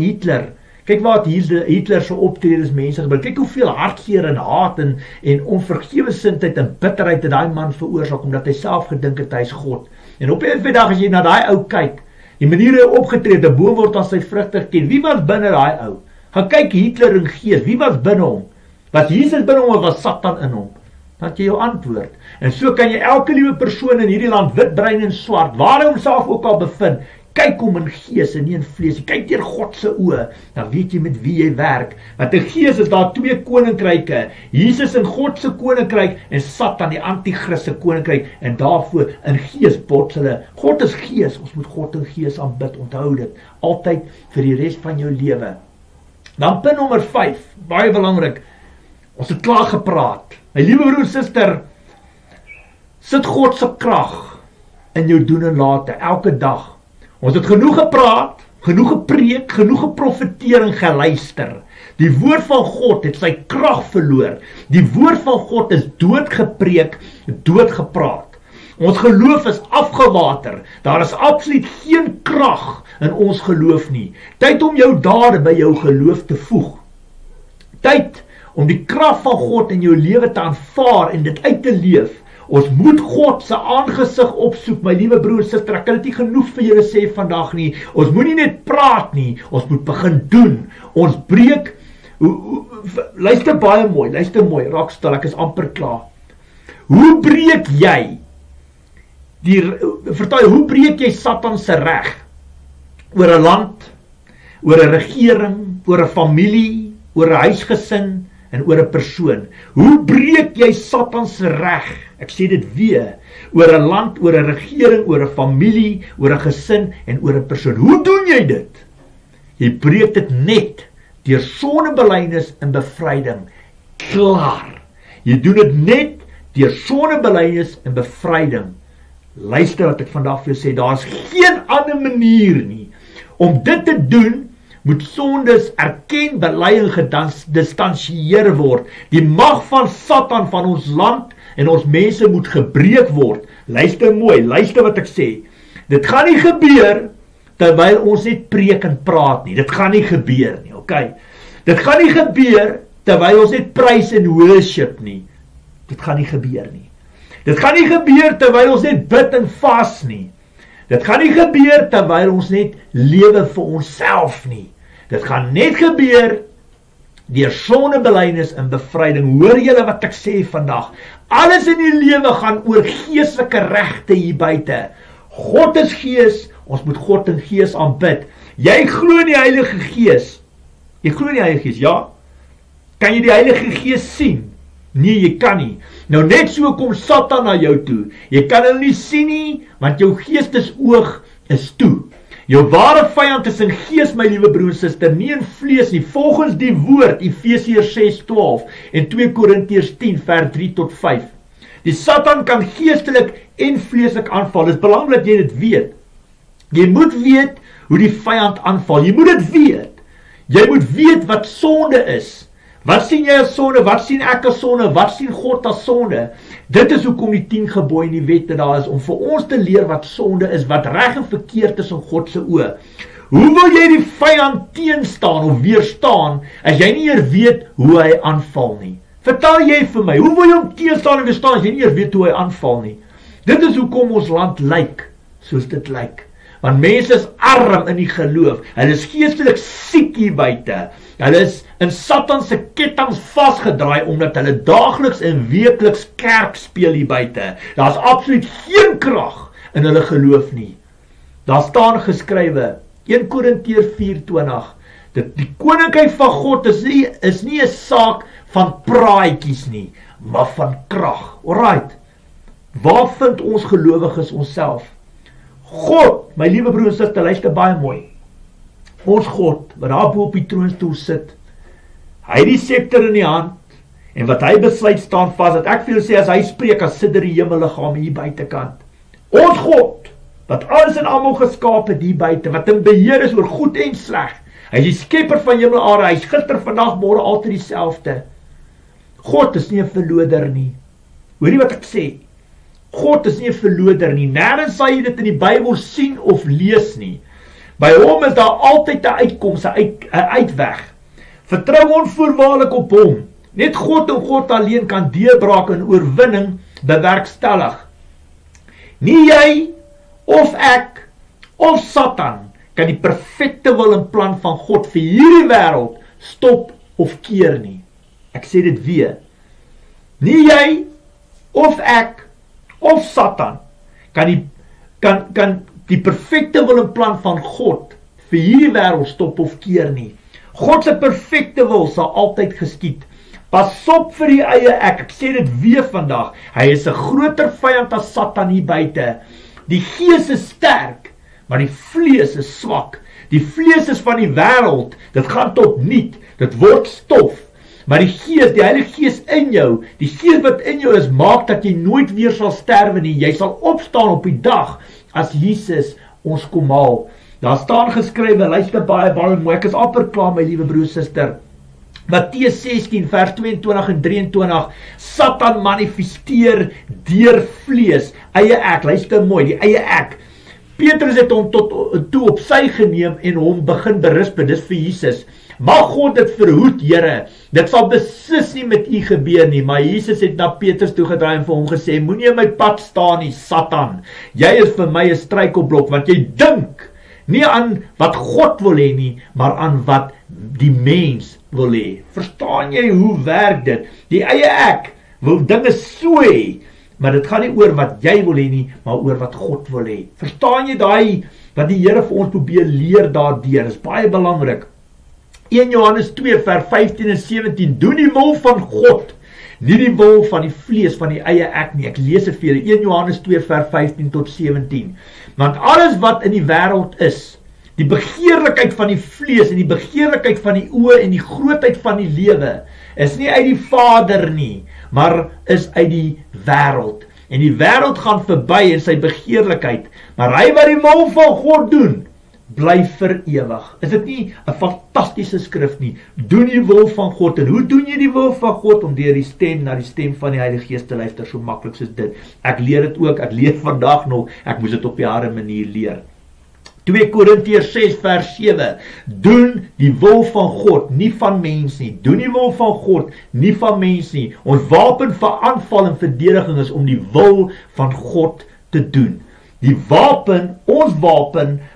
Speaker 1: het Hitler se optredes mense gebeur, kyk hoeveel hartseer en haat en onvergewensindheid en bitterheid het daai man veroorsaak, omdat hy self gedink het hy is God. En op 'n dag as jy na daai ou kyk, die manier hy opgetree het, 'n boom word aan sy vrugte geken. Wie was binne daai ou? Gaan kyk Hitler in gees, wie was binne hom? Was Jesus binne hom of was Satan in hom? Dan het jy jou antwoord. En so kan jy elke liewe persoon in hierdie land, wit, bruin en swart, waar hy homself ook al bevind, kyk hom in gees en nie in vlees. Kyk deur God se oë, dan weet jy met wie jy werk. Want in gees is daar twee koninkryke, Jesus in God se koninkryk en Satan die antichrist se koninkryk, en daarvoor in gees bots hulle. God is gees, ons moet God in gees aanbid, onthou dit, altyd vir die res van jou lewe. Dan punt nommer 5, baie belangrik, ons het klaar gepraat. My liewe broer en suster, sit God se krag in jou doen en late, elke dag. Ons het genoeg gepraat, genoeg gepreek, genoeg geprofeteer en geluister. Die woord van God het sy krag verloor. Die woord van God is doodgepreek, doodgepraat. Ons geloof is afgewater. Daar is absoluut geen krag in ons geloof nie. Tyd om jou dade by jou geloof te voeg. Tyd om die krag van God in jou lewe te aanvaar en dit uit te leef. Ons moet God se aangesig opsoek, my liewe broer en suster, ek kan dit nie genoeg vir julle sê vandag nie. Ons moet nie net praat nie, ons moet begin doen. Ons breek, luister baie mooi, raak stil, ek is amper klaar. Hoe breek jy hoe breek jy Satan se reg oor 'n land, oor 'n regering, oor 'n familie, oor 'n huisgesin en oor 'n persoon? Hoe breek jy Satan se reg? Ek sê dit weer, oor 'n land, oor 'n regering, oor 'n familie, oor 'n gesin en oor 'n persoon. Hoe doen jy dit? Jy breek dit net deur sondebelydenis en bevryding. Klaar. Jy doen dit net deur sondebelydenis en bevryding. Luister wat ek vandag vir jou sê, daar is geen ander manier nie. Om dit te doen, moet sondes erken, bely en gedistansieer word. Die mag van Satan van ons land en ons mense moet gebreek word. Luister mooi, luister wat ek sê. Dit gaan nie gebeur terwyl ons net preek en praat nie. Dit gaan nie gebeur nie, okay? Dit gaan nie gebeur terwyl ons net prys en worship nie. Dit gaan nie gebeur nie. Dit gaan nie gebeur terwyl ons net bid en vas nie. Dit gaan nie gebeur terwyl ons net lewe vir onsself nie. Dit gaan net gebeur deur sondebelydenis en bevryding. Hoor julle wat ek sê vandag? Alles in die lewe gaan oor geestelike regte hier buite. God is gees, ons moet God in gees aanbid. Jy glo in die Heilige Gees. Jy glo in die Heilige Gees, ja? Kan jy die Heilige Gees sien? Nee, jy kan nie. Nou net so kom Satan na jou toe. Jy kan hom nie sien nie, want jou geestesoog is toe. Jou ware vyand is in gees, my liewe broer en suster, nie in vlees nie, volgens die woord, Efesiërs 6:12 en 2 Korintiërs 10 vers 3 tot 5. Die Satan kan geestelik en vleeslik aanval. Dit is belangrik dat jy dit weet. Jy moet weet hoe die vyand aanval. Jy moet dit weet. Jy moet weet wat sonde is. Wat sien jy as sonde? Wat sien ek as sonde? Wat sien God as sonde? Dit is hoekom die 10 gebooie in die wette daar is, om vir ons te leer wat sonde is, wat reg en verkeerd is in God se oë. Hoe wil jy die vyand teenstaan of weerstaan, as jy nie eers weet hoe hy aanval nie? Vertel jy vir my, hoe wil jy hom teenstaan en weerstaan, as jy nie eers weet hoe hy aanval nie? Dit is hoekom ons land lyk, soos dit lyk. Want mense is arm in die geloof. Hulle is geestelik siek hier buite. Hulle is in Satan se kettinge vasgedraai, omdat hulle daagliks en weekliks kerk speel hier buite. Daar is absoluut geen krag in hulle geloof nie. Daar staan geskrywe, 1 Korintiërs 4:20, dat die koninkryk van God is nie 'n saak van praatjies nie, maar van krag. Alright, waar vind ons gelowiges onsself? God, my liewe broer en suster, luister baie mooi. Ons God, wat daar bo op die troonstoel sit, hy het die scepter in die hand, en wat hy besluit staan vas, dat ek vir julle sê, as hy spreek, as sit die hemelliggame hier buitekant. Ons God, wat alles en almal geskaap het hier buite, wat in beheer is oor goed en sleg. Hy is die skepper van hemel en aarde, hy is gister, vandag, môre, altyd dieselfde. God is nie 'n verloder nie. Hoor jy wat ek sê? God is nie 'n verloder nie. Nêrens sal jy dit in die Bybel sien of lees nie. By hom is daar altyd 'n uitkoms, 'n uitweg. Vertrou onvoorwaardelik op hom. Net God en God alleen kan deurbraak en oorwinning bewerkstellig. Nie jy of ek of Satan kan die perfekte wil en plan van God vir hierdie wêreld stop of keer nie. Ek sê dit weer. Nie jy of ek of Satan kan die perfekte wil en plan van God vir hierdie wêreld stop of keer nie. God se perfekte wil sal altyd geskied. Pas op vir die eie ek sê dit weer vandag, hy is 'n groter vyand as Satan hier buite. Die gees is sterk, maar die vlees is swak. Die vlees is van die wêreld, dit gaan tot niet, dit word stof. Maar die gees, die Heilige Gees in jou, die gees wat in jou is, maak dat jy nooit weer sal sterwe nie. Jy sal opstaan op die dag, as Jesus ons kom haal. Daar staan geskrywe, luister baie mooi, ek is amper klaar, my liewe broer, suster. Matteus 16 vers 22 en 23, Satan manifesteer deur vlees, eie ek, luister mooi, die eie ek. Petrus het hom toe op sy geneem en hom begin berisp, dis vir Jesus. Mag God dit verhoed, Here, dit sal beslis nie met u gebeur nie, maar Jesus het na Petrus toegedraai en vir hom gesê, moenie in my pad staan nie, Satan, jy is vir my 'n struikelblok, want jy dink nie aan wat God wil hê nie, maar aan wat die mens wil hê. Verstaan jy hoe werk dit? Die eie ek wil dinge so hê, maar dit gaan nie oor wat jy wil hê nie, maar oor wat God wil hê. Verstaan jy daai wat die Here vir ons probeer leer daardeur? Is baie belangrik. 1 Johannes 2 vers 15 en 17, doen die wil van God, nie die wil van die vlees, van die eie ek nie. Ek lees dit vir julle, 1 Johannes 2 vers 15 tot 17. Want alles wat in die wêreld is, die begeerlikheid van die vlees en die begeerlikheid van die oë en die grootheid van die lewe, is nie uit die Vader nie, maar is uit die wêreld. En die wêreld gaan verby in sy begeerlikheid, maar hy wat die wil van God doen, bly vir ewig. Is dit nie 'n fantastiese skrif nie? Doen die wil van God. En hoe doen jy die wil van God? Om deur die stem na die stem van die Heilige Gees te luister, so maklik soos dit. Ek leer dit ook, ek leer vandag nog, ek moes dit op 'n harde manier leer. 2 Korintiërs 6 vers 7, doen die wil van God, nie van mens nie. Doen die wil van God, nie van mens nie. Ons wapen vir aanval en verdediging is om die wil van God te doen. Die wapen, ons wapen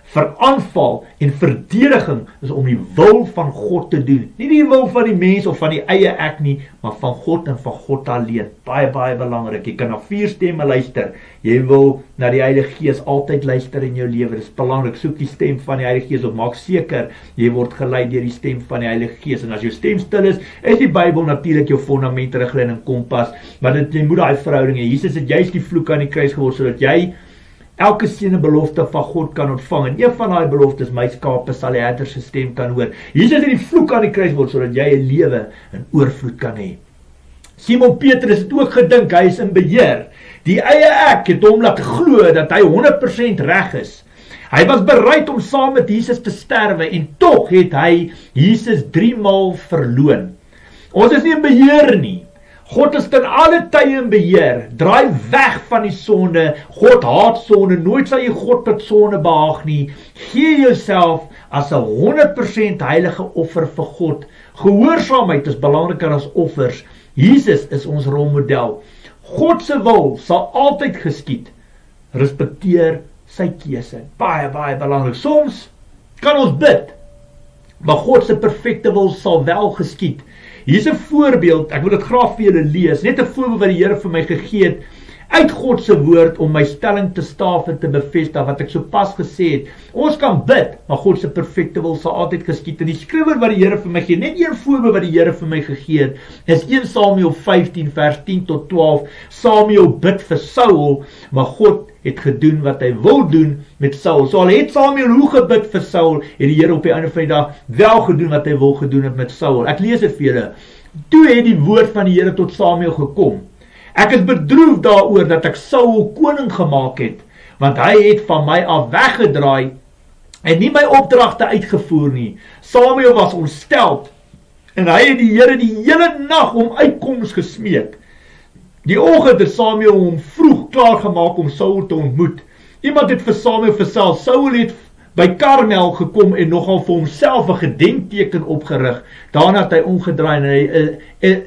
Speaker 1: vir aanval en verdediging is om die wil van God te doen. Nie die wil van die mens of van die eie ek nie, maar van God en van God alleen. Baie, baie belangrik. Jy kan na 4 stemme luister. Jy wil na die Heilige Gees altyd luister in jou lewe. Dit is belangrik. Soek die stem van die Heilige Gees op. Maak seker, jy word gelei deur die stem van die Heilige Gees. En as jou stem stil is die Bybel natuurlik jou fondament, riglyn en kompas. Maar jy moet daai verhouding hê. Jesus het juist die vloek aan die kruis geword, sodat jy elke seën en belofte van God kan ontvang. En een van daai beloftes, my skape sal die herder se stem kan hoor. Jesus het die vloek aan die kruis geword, sodat jy 'n lewe in oorvloed kan hê. Simon Petrus het ook gedink hy is in beheer. Die eie ek het hom laat glo dat hy 100% reg is. Hy was bereid om saam met Jesus te sterwe en tog het hy Jesus 3 maal verloon. Ons is nie in beheer nie. God is ten alle tye in beheer. Draai weg van die sonde. God haat sonde. Nooit sal jy God tot sonde behaag nie. Gee jouself as 'n 100% heilige offer vir God. Gehoorsaamheid is belangriker as offers. Jesus is ons rolmodel. God se wil sal altyd geskied. Respekteer sy keuse. Baie, baie belangrik. Soms kan ons bid, maar God se perfekte wil sal wel geskied. Hier is 'n voorbeeld, ek wil dit graag vir julle lees, net 'n voorbeeld wat die Here vir my gegee het, uit God se woord om my stelling te staaf en te bevestig, wat ek so pas gesê het. Ons kan bid, maar God se perfekte wil sal altyd geskied. En die skrywer wat die Here vir my gee, net een voorbeeld wat die Here vir my gegee het, is 1 Samuel 15 vers 10 tot 12. Samuel bid vir Saul, maar God het gedoen wat hy wil doen met Saul. So al het Samuel hoe gebid vir Saul, het die Here op die einde van die dag wel gedoen wat hy wil gedoen het met Saul. Ek lees dit vir julle. Toe het die woord van die Here tot Samuel gekom. Ek is bedroef daaroor dat ek Saul koning gemaak het, want hy het van my af weggedraai en nie my opdragte uitgevoer nie. Samuel was ontsteld en hy het die Here die hele nag om uitkoms gesmeek. Die oggend het Samuel hom vroeg klaar gemaak om Saul te ontmoet. Iemand het vir Samuel vertel, Saul het by Karmel gekom en nogal vir homself 'n gedenkteken opgerig. Daarna het hy omgedraai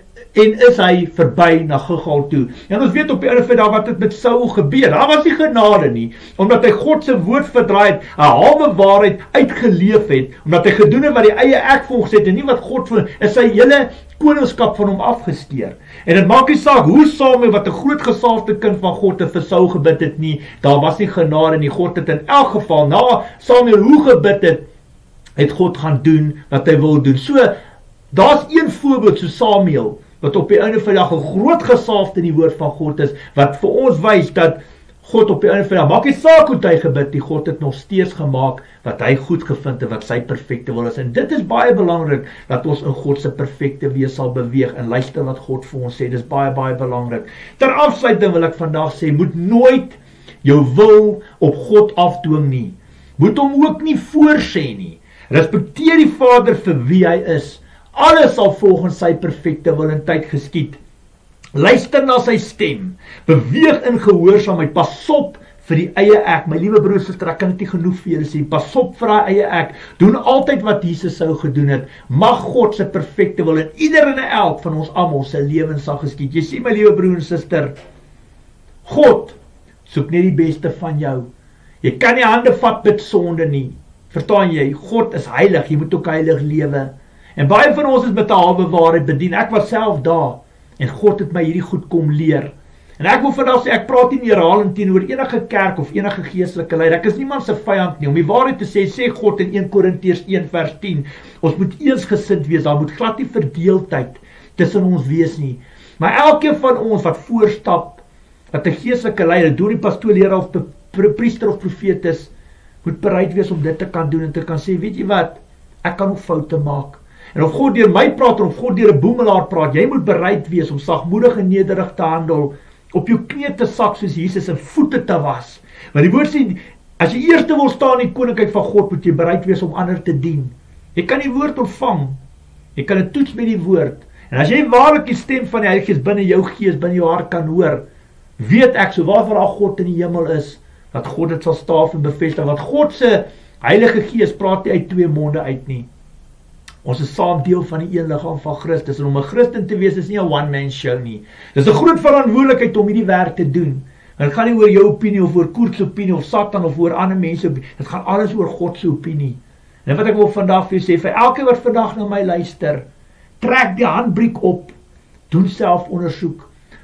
Speaker 1: en is hy verby na Gilgal toe. En ons weet op die einde van daar wat het met Saul gebeur. Daar was nie genade nie, omdat hy God se woord verdraai het, 'n halwe waarheid uitgeleef het, omdat hy gedoen het wat die eie ek volgens het en nie wat God wil, is sy hele koningskap van hom afgesteer. En dit maak nie saak hoe Samuel wat 'n groot gesalfde kind van God het vir Saul gebid het nie, daar was nie genade nie. God het in elk geval na Samuel hoe gebid het, het God gaan doen wat hy wil doen. So, daar's een voorbeeld so Samuel, wat op die einde van die dag 'n groot gesalfde in die woord van God is, wat vir ons wys dat God op die einde van die dag, maak nie saak hoe hy gebid, die God het nog steeds gemaak, wat hy goed gevind het, wat sy perfekte wil is. En dit is baie belangrik, dat ons in God se perfekte wees sal beweeg, en luister wat God vir ons sê, dit is baie, baie belangrik. Ter afsluiting wil ek vandag sê, moet nooit jou wil op God afdwing nie. Moet hom ook nie voorsê nie. Respekteer die Vader vir wie hy is. Alles sal volgens sy perfekte wil en tyd geskied. Luister na sy stem. Beweeg in gehoorsaamheid. Pas op vir die eie ek. My liewe broers en susters, ek kan dit nie genoeg vir julle sê. Pas op vir die eie ek. Doen altyd wat Jesus sou gedoen het. Mag God se perfekte wil in ieder en elk van ons almal se lewens sal geskied. Jy sien my liewe broer en suster, God soek net die beste van jou. Jy kan nie hande vat met sonde nie. Verstaan jy? God is heilig. Jy moet ook heilig lewe. En baie van ons is met 'n halwe waarheid bedien. Ek was self daar en God het my hierdie goed kom leer. En ek wil vandag sê, ek praat nie herhaling teenoor enige kerk of enige geestelike leier. Ek is niemand se vyand nie. Om die waarheid te sê, sê God in 1 Korintiërs 1 vers 10, ons moet eensgesind wees. Daar moet glad nie verdeeldheid tussen ons wees nie. Maar elkeen van ons wat voorstap, wat 'n geestelike leier, deur die pastoor, leraar of priester of profeet is, moet bereid wees om dit te kan doen en te kan sê, weet jy wat, ek kan nog foute maak. En of God deur my praat, of God deur 'n boemelaar praat, jy moet bereid wees om sagmoedig en nederig te handel, op jou knie te sak soos Jesus en voete te was. Want die woord sê, as jy eerste wil staan in die koninkryk van God, moet jy bereid wees om ander te dien. Jy kan die woord ontvang, jy kan dit toets met die woord. En as jy waarlik die stem van die Heilige Gees binne jou gees, binne jou hart kan hoor, weet ek, so waarvoor al God in die hemel is, dat God dit sal staaf en bevestig, want God se Heilige Gees praat nie uit 2 monde uit nie. Ons is saam deel van die een liggaam van Christus, en om 'n Christen te wees is nie 'n one-man show nie. Dis 'n groot verantwoordelikheid om hierdie werk te doen, En dit gaan nie oor jou opinie of oor Koert se opinie of Satan of oor ander mense opinie. Dit gaan alles oor God se opinie. En wat ek wil vandag vir jou sê, vir elke wat vandag na my luister, trek die handbriek op, doen selfondersoek,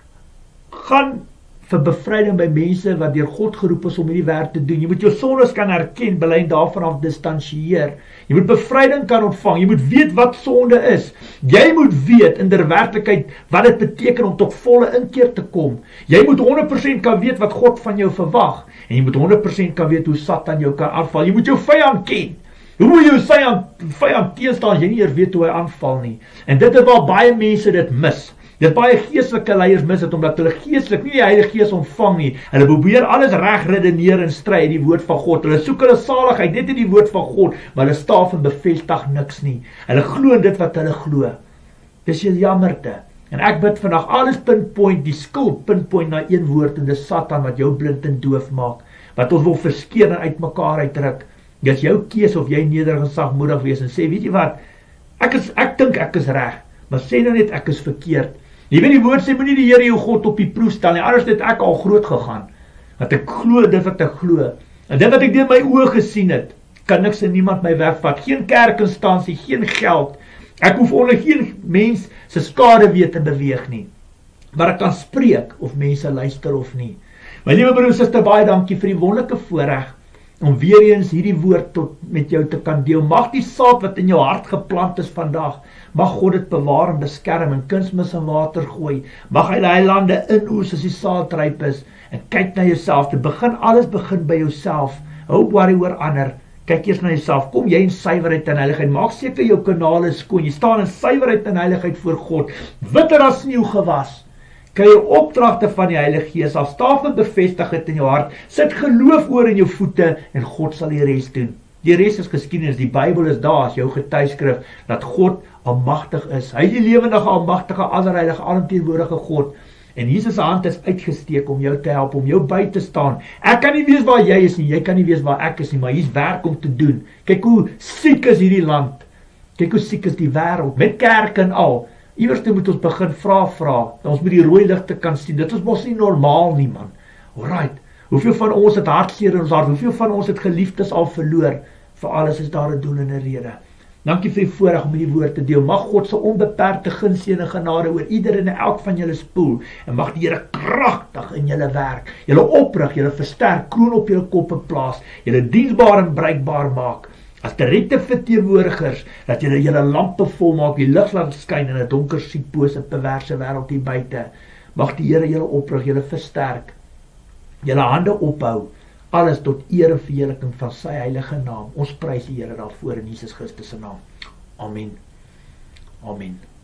Speaker 1: gaan vir bevryding by mense wat deur God geroep is om hierdie werk te doen. Jy moet jou sondes kan herken, bely en daarvan af distansieer. Jy moet bevryding kan ontvang. Jy moet weet wat sonde is. Jy moet weet in der werklikheid wat dit beteken om tot volle inkeer te kom. Jy moet 100% kan weet wat God van jou verwag. En jy moet 100% kan weet hoe Satan jou kan aanval. Jy moet jou vyand ken. Hoe moet jou vyand teenstaan as jy nie eers weet hoe hy aanval nie? En dit is waar baie mense dit mis. Dit baie geestelike leiers mis het, omdat hulle geestelik nie die Heilige Gees ontvang nie. Hulle probeer alles reg redeneer en stry in die woord van God. Hulle soek hulle saligheid net in die woord van God, maar hulle staaf en bevestig niks nie. Hulle glo in dit wat hulle glo. Dis jou jammerte. En ek bid vandag alles pinpoint, die skuld pinpoint na een woord, en dis Satan wat jou blind en doof maak, wat ons wil verskeer en uit mekaar uitdruk. Dis jou keuse of jy nederig en sagmoedig wees en sê, weet jy wat, ek dink ek is reg, maar sê nou net ek is verkeerd. Jy weet die woord sê, moenie die Here jou God op die proef stel nie, anders het ek al groot gegaan, want ek glo dit wat ek glo, en dit wat ek deur my oë gesien het, kan niks en niemand my wegvat, geen kerkinstansie, geen geld, ek hoef onder geen mens se skade weet te beweeg nie, maar ek kan spreek of mense luister of nie. My liewe broer en suster, baie dankie vir die wonderlike voorreg om weer eens hierdie woord met jou te kan deel. Mag die saad wat in jou hart geplant is vandag, mag God dit bewaar en beskerm en kunsmis in water gooi. Mag hy die lande inoes as die saad ryp is. En kyk na jouself. Alles begin by jouself. Hou worry oor ander. Kyk eers na jouself. Kom jy in suiwerheid en heiligheid. Maak seker jou kanale skoon. Jy staan in suiwerheid en heiligheid voor God. Witter as sneeu gewas. Kry jy opdragte van die Heilige Gees, as staf en bevestig het in jou hart, sit geloof oor in jou voete, en God sal die res doen. Die res is geskiedenis, die Bybel is daar as jou getuieskrif, dat God almagtig is. Hy is die lewendige, almagtige, allerheilige, alomteenwoordige God, en Jesus se hand is uitgesteek om jou te help, om jou by te staan. Ek kan nie weet waar jy is nie, jy kan nie weet waar ek is nie, maar hier is werk om te doen. Kyk hoe siek is hierdie land, kyk hoe siek is die wêreld, met kerk en al. Iewers moet ons begin vra, ons moet die rooi ligte kan sien, dit is mos nie normaal nie man, alright, hoeveel van ons het hartseer in ons hart, hoeveel van ons het geliefdes al verloor, vir alles is daar 'n doel en 'n rede. Dankie vir die voorreg om die woord te deel, mag God se onbeperkte guns en genade oor ieder en elk van julle spoel, en mag die Here kragtig in julle werk, julle oprig, julle versterk, kroon op julle koppe plaas, julle diensbaar en bruikbaar maak, as direkte verteenwoordigers, dat julle julle lampe volmaak, die lig laat skyn in 'n donker, siek, bose, perverse wêreld hier buite. Mag die Here julle oprig, julle versterk, julle hande ophou, alles tot eer en verheerliking van sy heilige naam. Ons prys die Here daarvoor in Jesus Christus se naam. Amen. Amen.